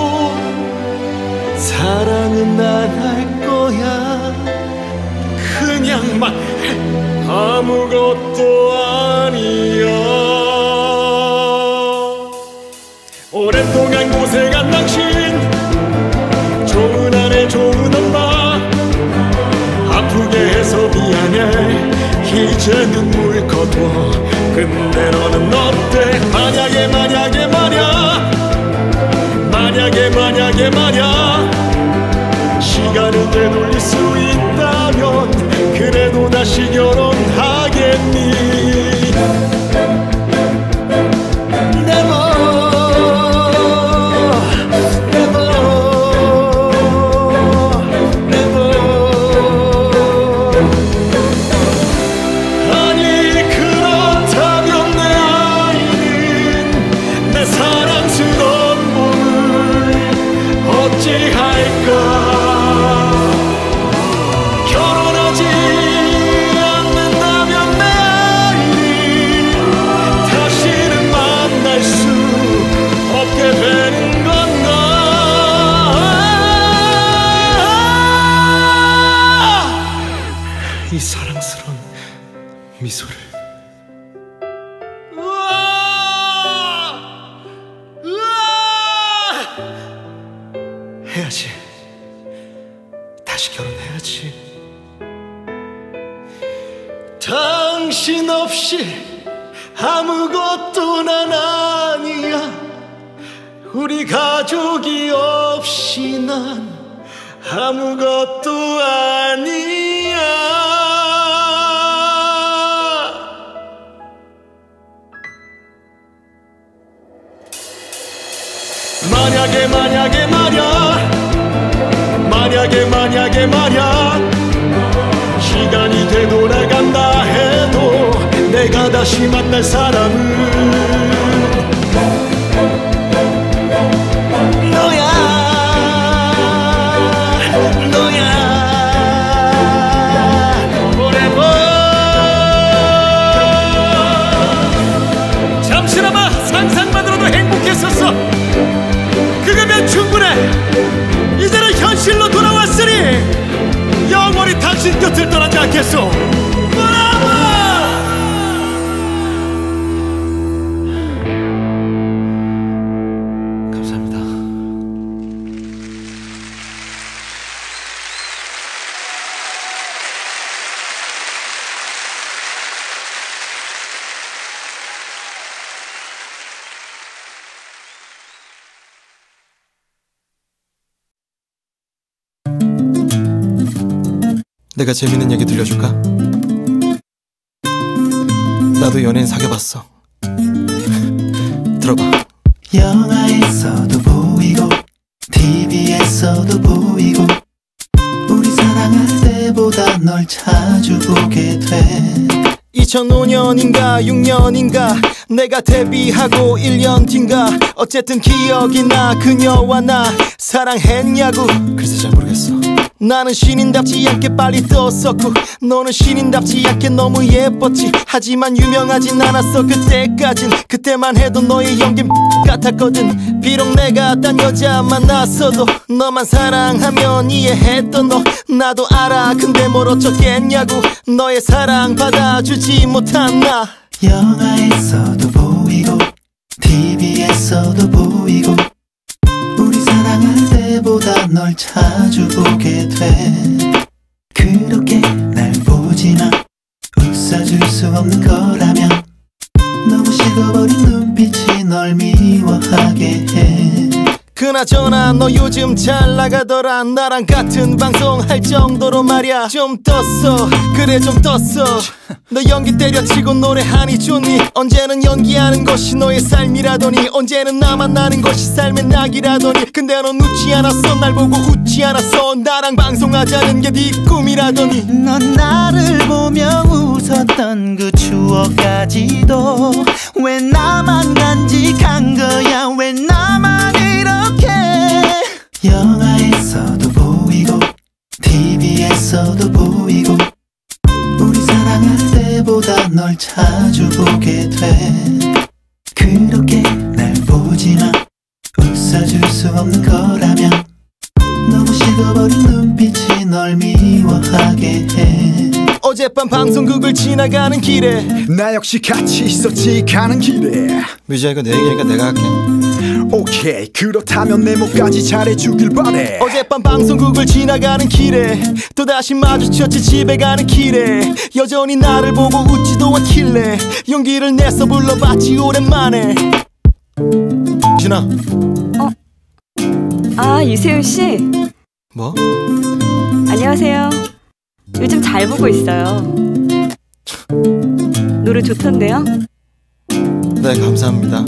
[SPEAKER 1] 사랑은 안 할 거야
[SPEAKER 8] 그냥 막 아무것도 아니야. 오랫동안 고생한 당신 좋은 아내 좋은 엄마 아프게 해서 미안해 이제 눈물 거둬. 근데 너는 어때? 만약에 말야 시간을 되돌릴 수 있다면 그래도 다시 결혼하겠니? 아니 그렇다면 내 아이는 내 사랑스러운 몸을 어찌할까?
[SPEAKER 1] 이 사랑스러운 미소를 해야지. 다시 결혼해야지. 당신 없이 아무것도 난 아니야. 우리 가족이 없이 난 아무것도 아니야. 만약에 말야 시간이 되돌아간다 해도 내가 다시 만날 사람은
[SPEAKER 8] 잠시나마 상상만으로도 행복했었어. 그거면 충분해. 이제는 현실로 돌아왔으니 영원히 당신 곁을 떠나지 않겠소.
[SPEAKER 1] 감사합니다.
[SPEAKER 8] 내가 재밌는 얘기 들려줄까? 나도 연예인 사귀어봤어. 들어봐.
[SPEAKER 7] 영화에서도 보이고 TV에서도 보이고 우리 사랑할 때보다 널 자주 보게 돼.
[SPEAKER 8] 2005년인가 6년인가 내가 데뷔하고 1년 뒤인가 어쨌든 기억이 나. 그녀와 나 사랑했냐고 글쎄 잘 모르겠어. 나는 신인답지 않게 빨리 떴었고 너는 신인답지 않게 너무 예뻤지. 하지만 유명하진 않았어 그때까진. 그때만 해도 너의 연기 같았거든. 비록 내가 딴 여자 만났어도 너만 사랑하면 이해했던 너 나도 알아. 근데 뭘 어쩌겠냐고 너의 사랑 받아주지 못한 나.
[SPEAKER 7] 영화에서도 보이고 TV에서도 보이고 우리 사랑할 때보다 널 자주 보게 돼. 그렇게 날 보지마. 웃어줄 수 없는 거라면 너무 식어버린 눈빛이 널 미워하게 해.
[SPEAKER 8] 그나저나 너 요즘 잘 나가더라. 나랑 같은 방송 할 정도로 말야. 좀 떴어 그래 좀 떴어. 너 연기 때려치고 노래하니 좋니. 언제는 연기하는 것이 너의 삶이라더니 언제는 나만 나는 것이 삶의 낙이라더니 근데 넌 웃지 않았어. 날 보고 웃지 않았어. 나랑 방송하자는 게 네 꿈이라더니.
[SPEAKER 7] 넌 나를 보며 웃었던 그 추억까지도 왜 나만 간직한 거야. 왜 나만 이렇게. 영화에서도 보이고 TV에서도 보이고 우리 사랑할 때보다 널 자주 보게 돼. 그렇게 날 보지마. 웃어줄 수 없는 거라면 너무 식어버린 눈빛이 널 미워하게 해.
[SPEAKER 8] 어젯밤 방송국을 지나가는 길에
[SPEAKER 1] 나 역시 같이 있었지 가는 길에.
[SPEAKER 8] 뮤지야 이거 내 얘기니까 내가 할게.
[SPEAKER 1] 오케이 그렇다면 내 목까지 잘해주길 바래.
[SPEAKER 8] 어젯밤 방송국을 지나가는 길에 또다시 마주쳤지. 집에 가는 길에 여전히 나를 보고 웃지도 않길래 용기를 내서 불러봤지 오랜만에. 진아.
[SPEAKER 12] 아 이세훈씨.
[SPEAKER 8] 뭐?
[SPEAKER 12] 안녕하세요. 요즘 잘 보고 있어요. 노래 좋던데요?
[SPEAKER 8] 네 감사합니다.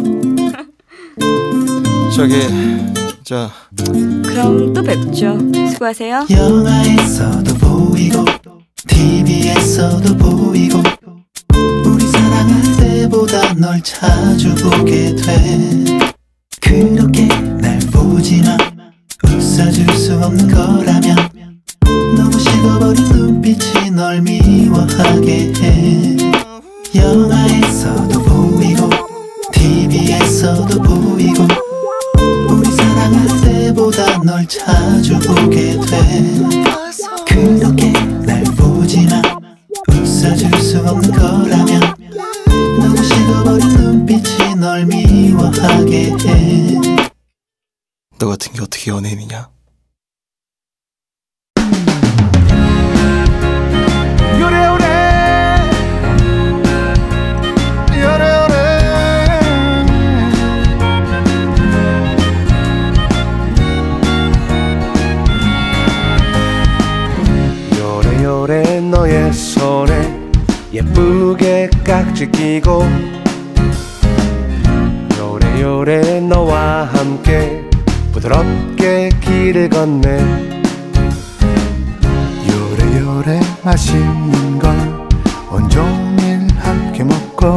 [SPEAKER 8] 저기
[SPEAKER 12] 그럼 또 뵙죠. 수고하세요.
[SPEAKER 7] 영화에서도 보이고 TV에서도 보이고 우리 사랑할 때보다 널 자주 보게 돼. 그렇게 날 보지마. 웃어줄 수 없는 거라면 너무 식어버린 눈빛이 널 미워하게 해. 영화에서도 보이고 TV에서도 보이고 우리 사랑할 때보다 널 자주 보게 돼. 그렇게 날 보지마. 웃어줄 수 없는 거라면 너무 식어버린 눈빛이 널 미워하게 해.
[SPEAKER 8] 너 같은 게 어떻게 연예인이냐?
[SPEAKER 13] 요래 너의 손에 예쁘게 깍지 끼고 요래 너와 함께 부드럽게 길을 걷네.
[SPEAKER 1] 요래 맛있는 걸 온종일 함께 먹고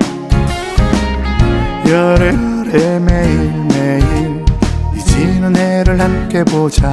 [SPEAKER 1] 요래 매일매일 이 지는 해를 함께 보자.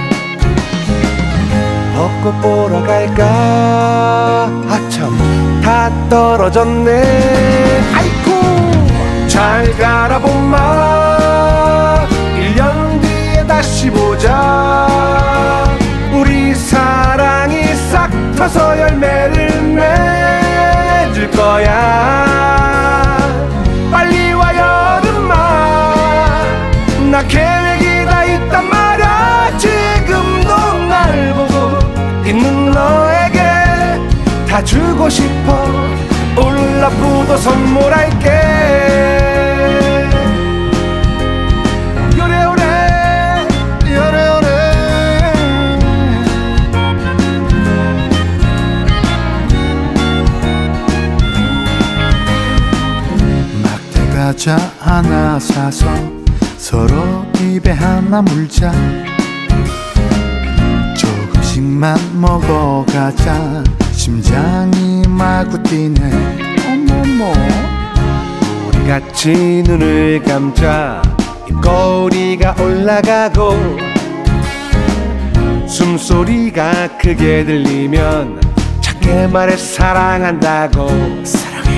[SPEAKER 13] 벚꽃 보러 갈까? 아참 다 떨어졌네. 아이쿠 잘 가라 봄아. 1년 뒤에 다시 보자. 우리 사랑이 싹 터서 열매를 맺을 거야. 빨리 와 여름아. 나 계획이 다 있단 말야. 지금도 날 보고 있는 너에게 다 주고 싶어. 울라프도 선물할게. 요래요래
[SPEAKER 1] 과자 하나 사서 서로 입에 하나 물자. 조금씩만 먹어가자. 심장이 마구 뛰네. 어머머.
[SPEAKER 13] 우리 같이 눈을 감자. 입꼬리가 올라가고 숨소리가 크게 들리면 작게 말해 사랑한다고. 사랑해.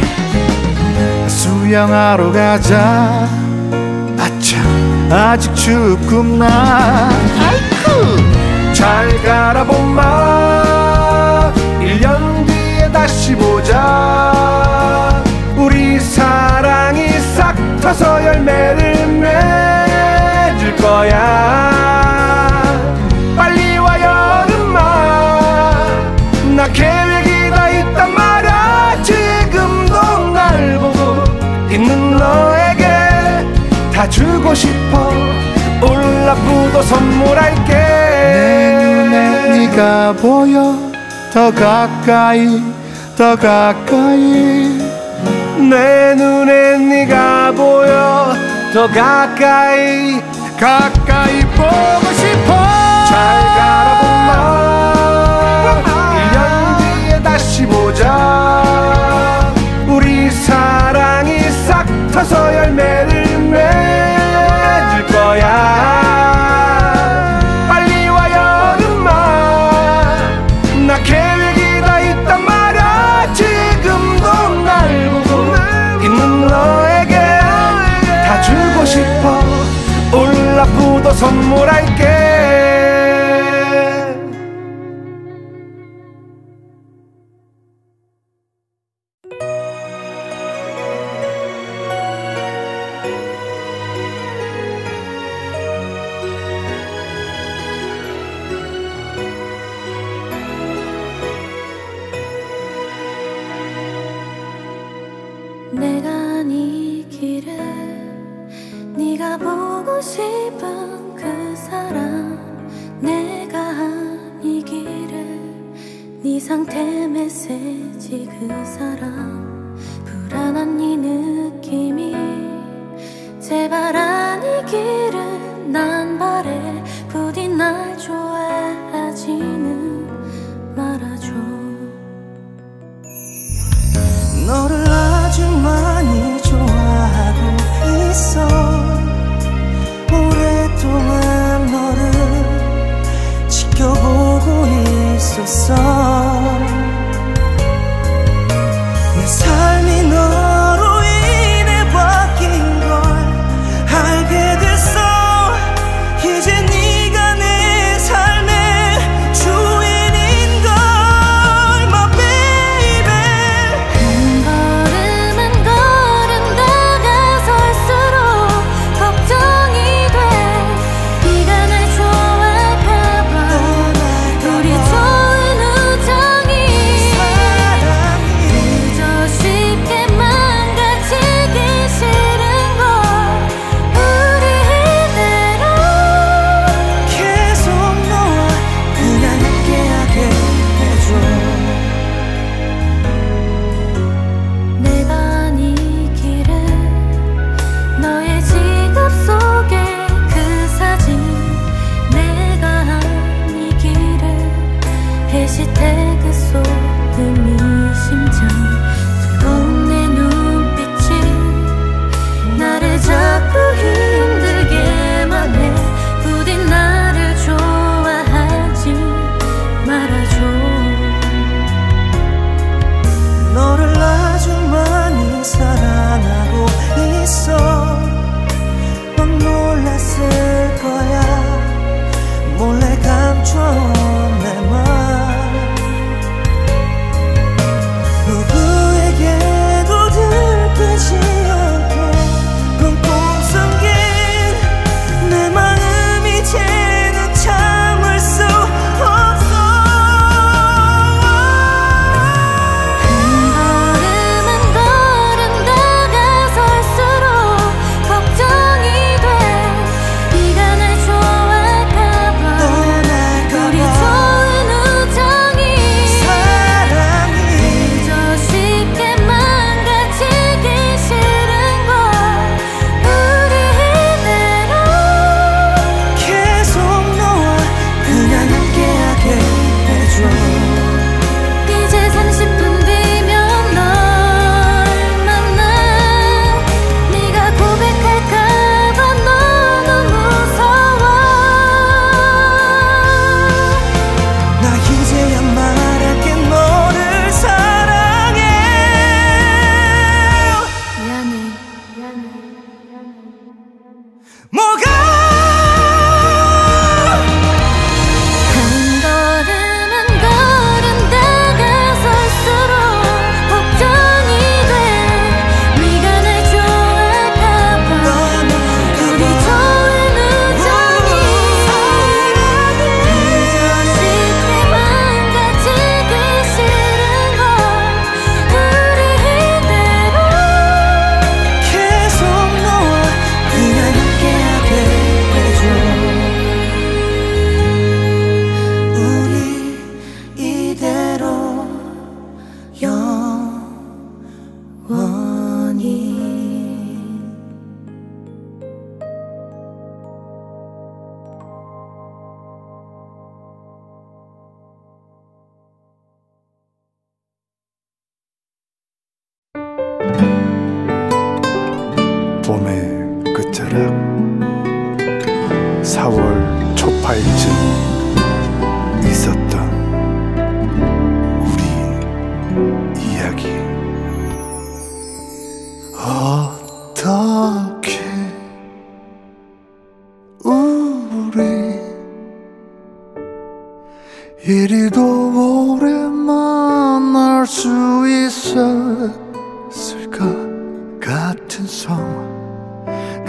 [SPEAKER 1] 수영하러 가자. 아차 아직 춥구나. 아이쿠.
[SPEAKER 13] 잘 가라 봄마. 1년 뒤에 다시 보자. 우리 사랑이 싹 터서 열매를 맺을 거야. 빨리 와 여름아. 나 계획이 다 있단 말야. 지금도 날 보고 있는 너에게 다 주고 싶어. 올라프도 선물할게.
[SPEAKER 1] 내 눈에 네가 보여. 더 가까이 더 가까이.
[SPEAKER 13] 내 눈에 네가 보여. 더 가까이
[SPEAKER 1] 가까이 보고 싶어.
[SPEAKER 13] 잘 가라 봄마. 1년 뒤에 다시 보자. 우리 사랑이 싹 터서 열매를 맺을 거야. 빨리 와 여름아. 나 계획이 다 있단 말야. 지금도 날 보고 있는 너에게 다 주고 싶어. 올라프도 선물할게.
[SPEAKER 6] 내가 네 길을 네가 보고 싶은 그 사람. 내가 아니기를 네 상태 메시지 그 사람. 불안한 네 느낌이 제발 아니기를 난 바래. 부디 날 좋아하지는 말아줘.
[SPEAKER 7] 너를 아주 많이 좋아하고 있어. 오랫동안 너를 지켜보고 있었어. 내 삶이 너로 인해 바뀐 걸 알게 됐어. 이제 네가 내 삶의 주인인 걸. My baby.
[SPEAKER 6] 걸음 다가설수록 걱정이 돼. 네가 날 좋아할까봐. 우리 좋은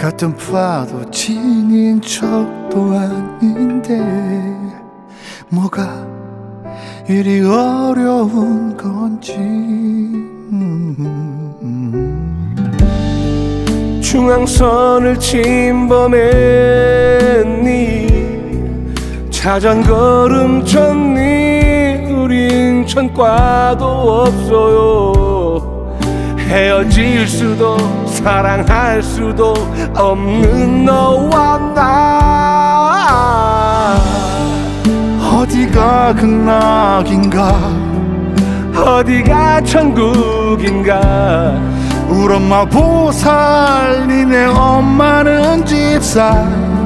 [SPEAKER 1] 같은 파도 친인 척도 아닌데 뭐가 이리 어려운 건지.
[SPEAKER 13] 중앙선을 침범했니 자전거름 쳤니 우린 전과도 없어요. 헤어질 수도 사랑할 수도 없는 너와 나.
[SPEAKER 1] 어디가 극락인가
[SPEAKER 13] 어디가 천국인가.
[SPEAKER 1] 우리 엄마 보살 니네 엄마는 집사.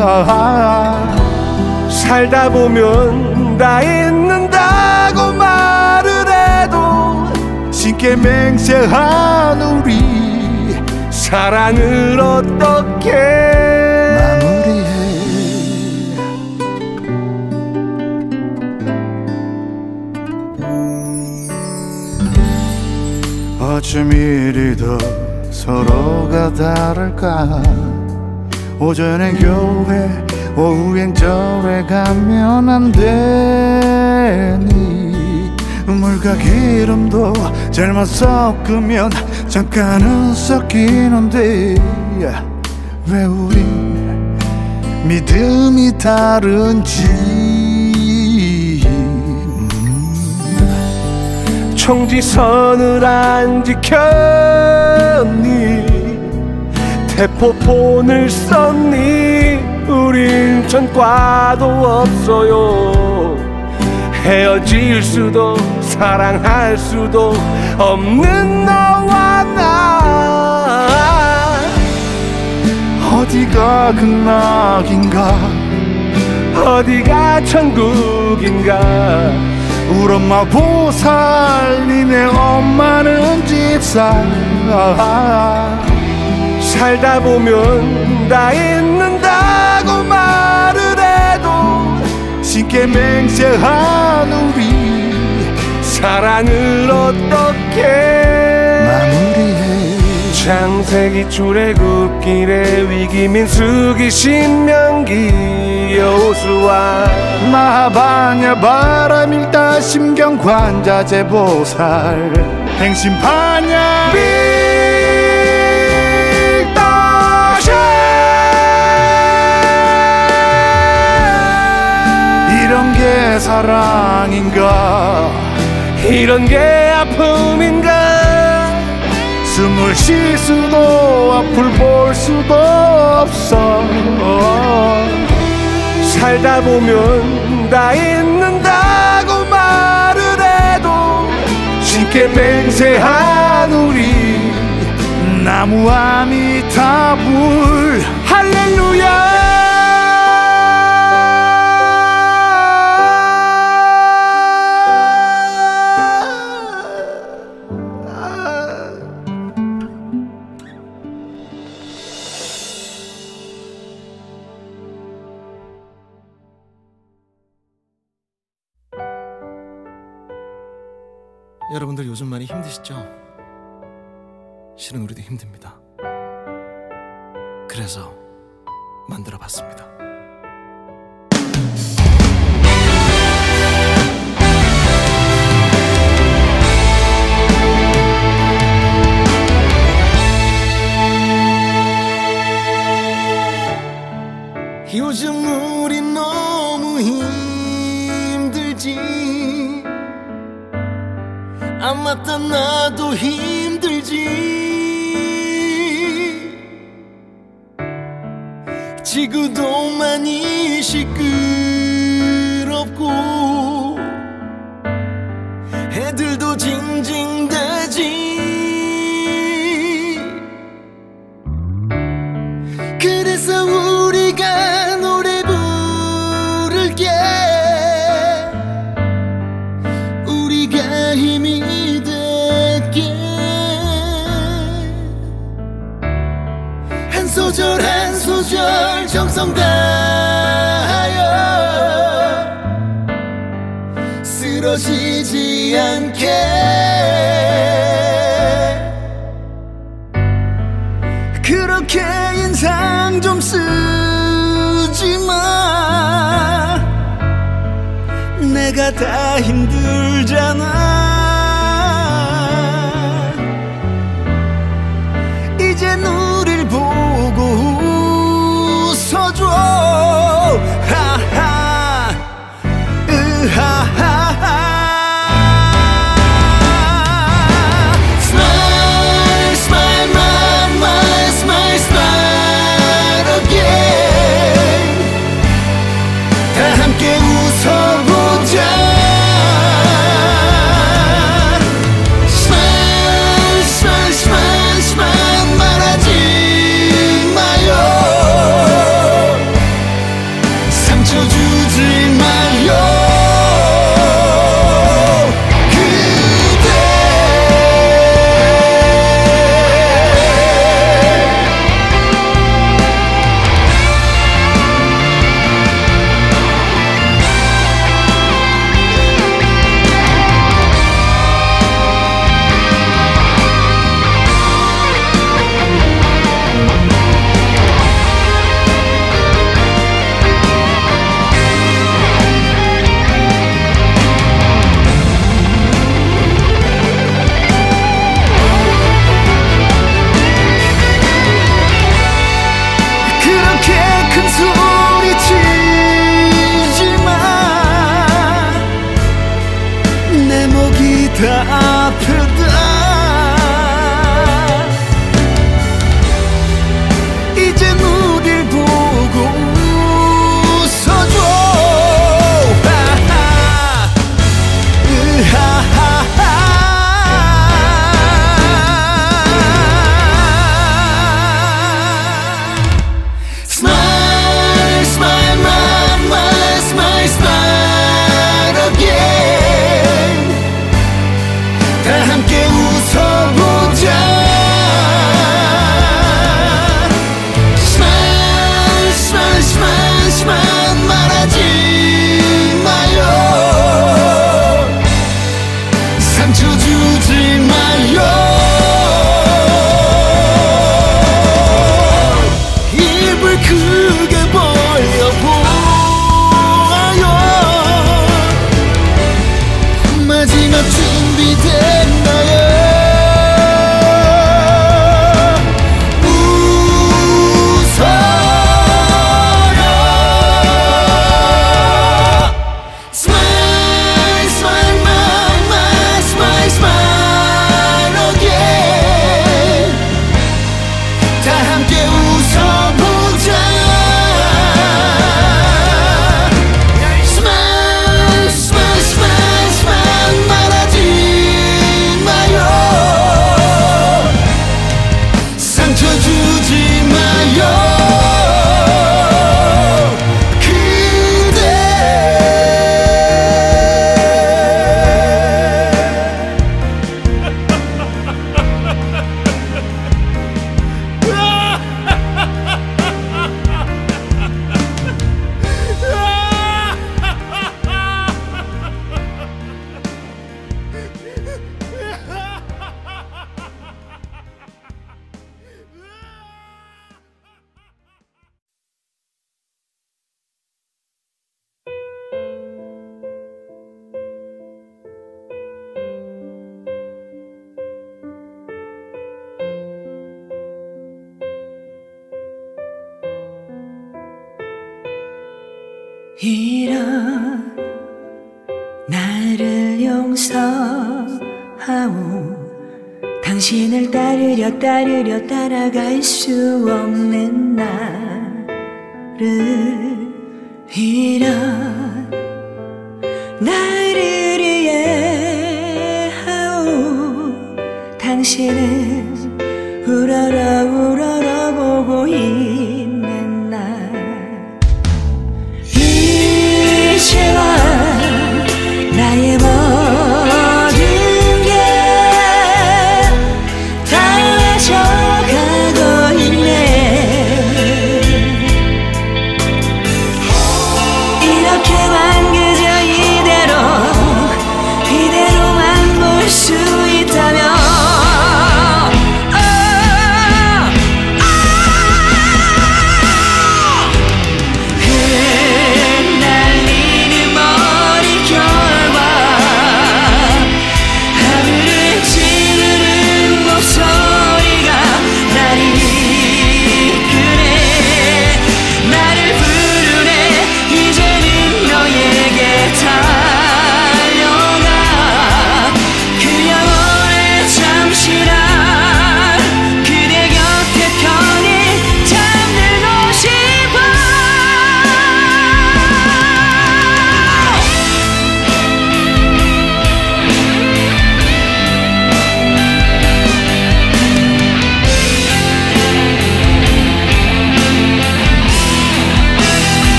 [SPEAKER 13] 살다 보면 다 잊는다고 말을 해도
[SPEAKER 1] 신께 맹세한 우리
[SPEAKER 13] 사랑을 어떻게
[SPEAKER 1] 마무리해. 어쩜 이리 더 서로가 다를까. 오전엔 교회 오후엔 절에 가면 안 되니. 물과 기름도 잘못 섞으면 잠깐은 섞이는데 왜 우린 믿음이 다른지.
[SPEAKER 13] 청지선을 안 지켰니 대포폰을 썼니 우린 전과도 없어요. 헤어질 수도 사랑할 수도 없는 너와 나.
[SPEAKER 1] 어디가 극락인가
[SPEAKER 13] 어디가 천국인가.
[SPEAKER 1] 우리 엄마 보살 니네 엄마는 집사.
[SPEAKER 13] 살다 보면 다 잊는다고 말을 해도
[SPEAKER 1] 신께 맹세한 우리
[SPEAKER 13] 사랑을 어떻게
[SPEAKER 1] 마무리해.
[SPEAKER 13] 창세기 출애굽길에 위기 민수기 신명기 여호수아
[SPEAKER 1] 마하바냐 바람일다 심경 관자 제보살 행심파냐 빌다샤. 이런 게 사랑인가
[SPEAKER 13] 이런 게 아픔인가.
[SPEAKER 1] 숨을 쉴 수도 앞을 볼 수도 없어.
[SPEAKER 13] 살다 보면 다 잊는다고 말을 해도
[SPEAKER 1] 신께 맹세한 우리 나무 아미타불 할렐루야.
[SPEAKER 14] 여러분들 요즘 많이 힘드시죠? 실은 우리도 힘듭니다. 그래서 만들어봤습니다. 요즘 우리 너무 힘들지. 아 맞다 나도 힘들지. 지구도 많이 시끄럽고 애들도 징징대지. 그래서 우리가 노래 부를게. 우리가 힘이 한 소절 한 소절 정성 다하여 쓰러지지 않게. 그렇게 인상 신경 좀 쓰지 마. 내가 다 힘들잖아. 이제 우릴 보고 웃어줘. 하하 으하하하. Smile smile my my smile smile again. 다 함께 웃어보자. Smile smile smile smile 말하지 마요. 상처 주지 마요. 그렇게 큰 소리 치지 마. 내 목이 다 아프다. 이젠 우릴 보고 웃어줘. 하하 으하하하. Smile, smile, my, my, smile, smile again. 다 함께 웃어보자. Smile, smile, smile, smile 말하지 마요. 상처 주지 마요. 입을 크게 벌려보아요. 마지막 준비됐나요? 웃어요. Smile, smile, my, my, smile, smile again. 다 함께 웃어보자. Smile, smile, smile, smile 말하지 마요. 상처 주지 마요. 그대
[SPEAKER 7] 이런 나를 용서하오. 당신을 따르려 따라갈 수 없는 나를. 이런 나를 이해하오. 당신은 우러러 보고 있는 나. 이제와 나의 모든 게 달라져가고 있네. 이렇게만 그저 이대로만 볼 수 있다면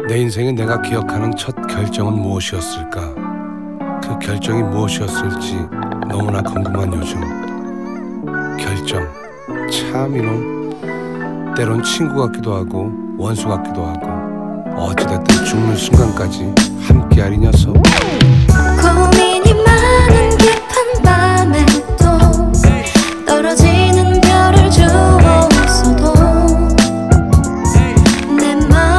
[SPEAKER 13] 내 인생에 내가 기억하는 첫 결정은 무엇이었을까? 그 결정이 무엇이었을지 너무나 궁금한 요즘. 결정, 참 이놈. 때론 친구 같기도 하고 원수 같기도 하고 어찌됐든 죽는 순간까지 함께할 이 녀석.
[SPEAKER 6] 고민이 많은 깊은 밤에도 떨어지는 별을 주워서도 내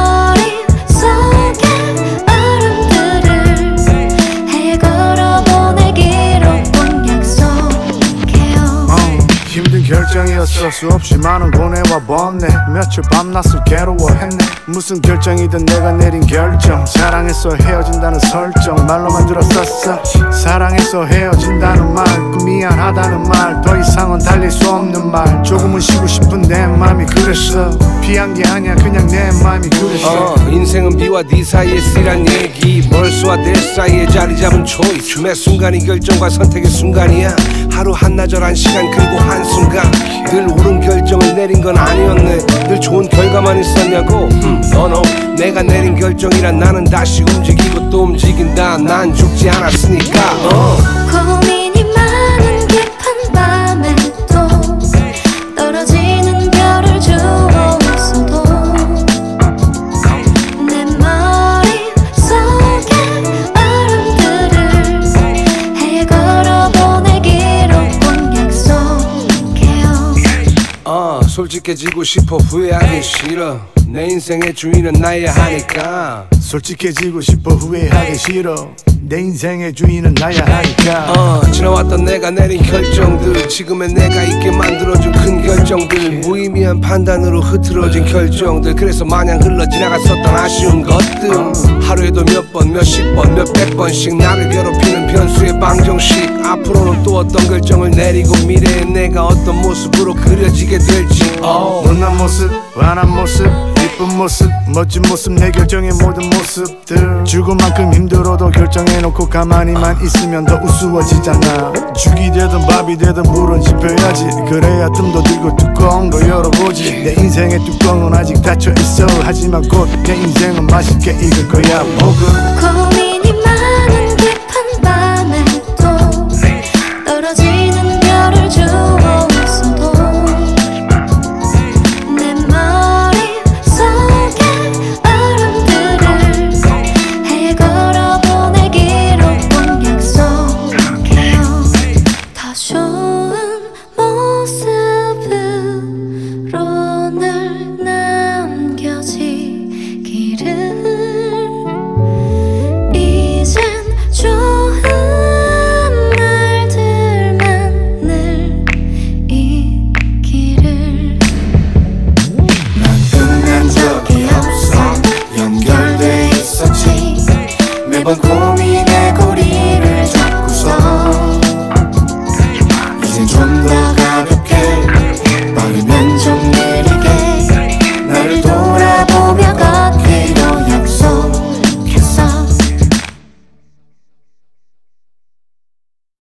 [SPEAKER 6] 머릿속에 얼음들을 해걸어 보내기로 본 약속해요.
[SPEAKER 1] 힘든 결정이었어. 수없이 많은 고뇌와 번뇌. 며칠 밤낮을 괴로워했네. 무슨 결정이든 내가 내린 결정. 사랑해서 헤어진다는 설정 말로만 들었었어. 사랑해서 헤어진다는 말, 그 미안하다는 말, 더 이상은 달릴 수 없는 말. 조금은 쉬고 싶은 내 맘이 그랬어. 피한 게 아니야 그냥 내 맘이 그랬어.
[SPEAKER 13] 인생은 비와 네 사이의 씨란 얘기. 벌수와 내 사이에 자리 잡은 초이스. 매 순간이 결정과 선택의 순간이야. 하루 한나절 한 시간 그리고 한순간. 늘 옳은 결정을 내린 건 아니었네. 늘 좋은 결과만 있었냐고. no. 내가 내린 결정이란 나는 다시 움직이고 또 움직인다. 난 죽지 않았으니까.
[SPEAKER 6] 고민이 많은 깊은 밤에도 떨어지는 별을 주워서도 내 머릿속에 얼음들을 해걸어 보내기로 본 약속해요.
[SPEAKER 13] 솔직해지고 싶어 후회하기 싫어. 내 인생의 주인은 나야 하니까.
[SPEAKER 1] 솔직해지고 싶어 후회하기 싫어. 내 인생의 주인은 나야 하니까.
[SPEAKER 13] 지나왔던 내가 내린 결정들, 지금의 내가 있게 만들어준 큰 결정들, 무의미한 판단으로 흐트러진 결정들, 그래서 마냥 흘러 지나갔었던 아쉬운 것들. 하루에도 몇 번, 몇십 번, 몇백 번씩 나를 괴롭히는 변수의 방정식. 앞으로는 또 어떤 결정을 내리고 미래의 내가 어떤 모습으로 그려지게 될지.
[SPEAKER 1] 못난 모습, 환한 모습, 이쁜 모습, 멋진 모습, 내 결정의 모든 모습들. 죽을 만큼 힘들어도 결정해놓고 가만히만 있으면 더 우스워지잖아. 죽이 되든 밥이 되든 물은 짚어야지. 그래야 뜸도 들고 뚜껑도 열어보지. 내 인생의 뚜껑은 아직 닫혀있어. 하지만 곧 내 인생은 맛있게 익을 거야.
[SPEAKER 6] 고민이 많은 깊은 밤에도 떨어지는 별을 주워서도 내 머릿속에 얼음들을 해걸어 보내기로 본 약속해요. 더 좋은 모습으로 늘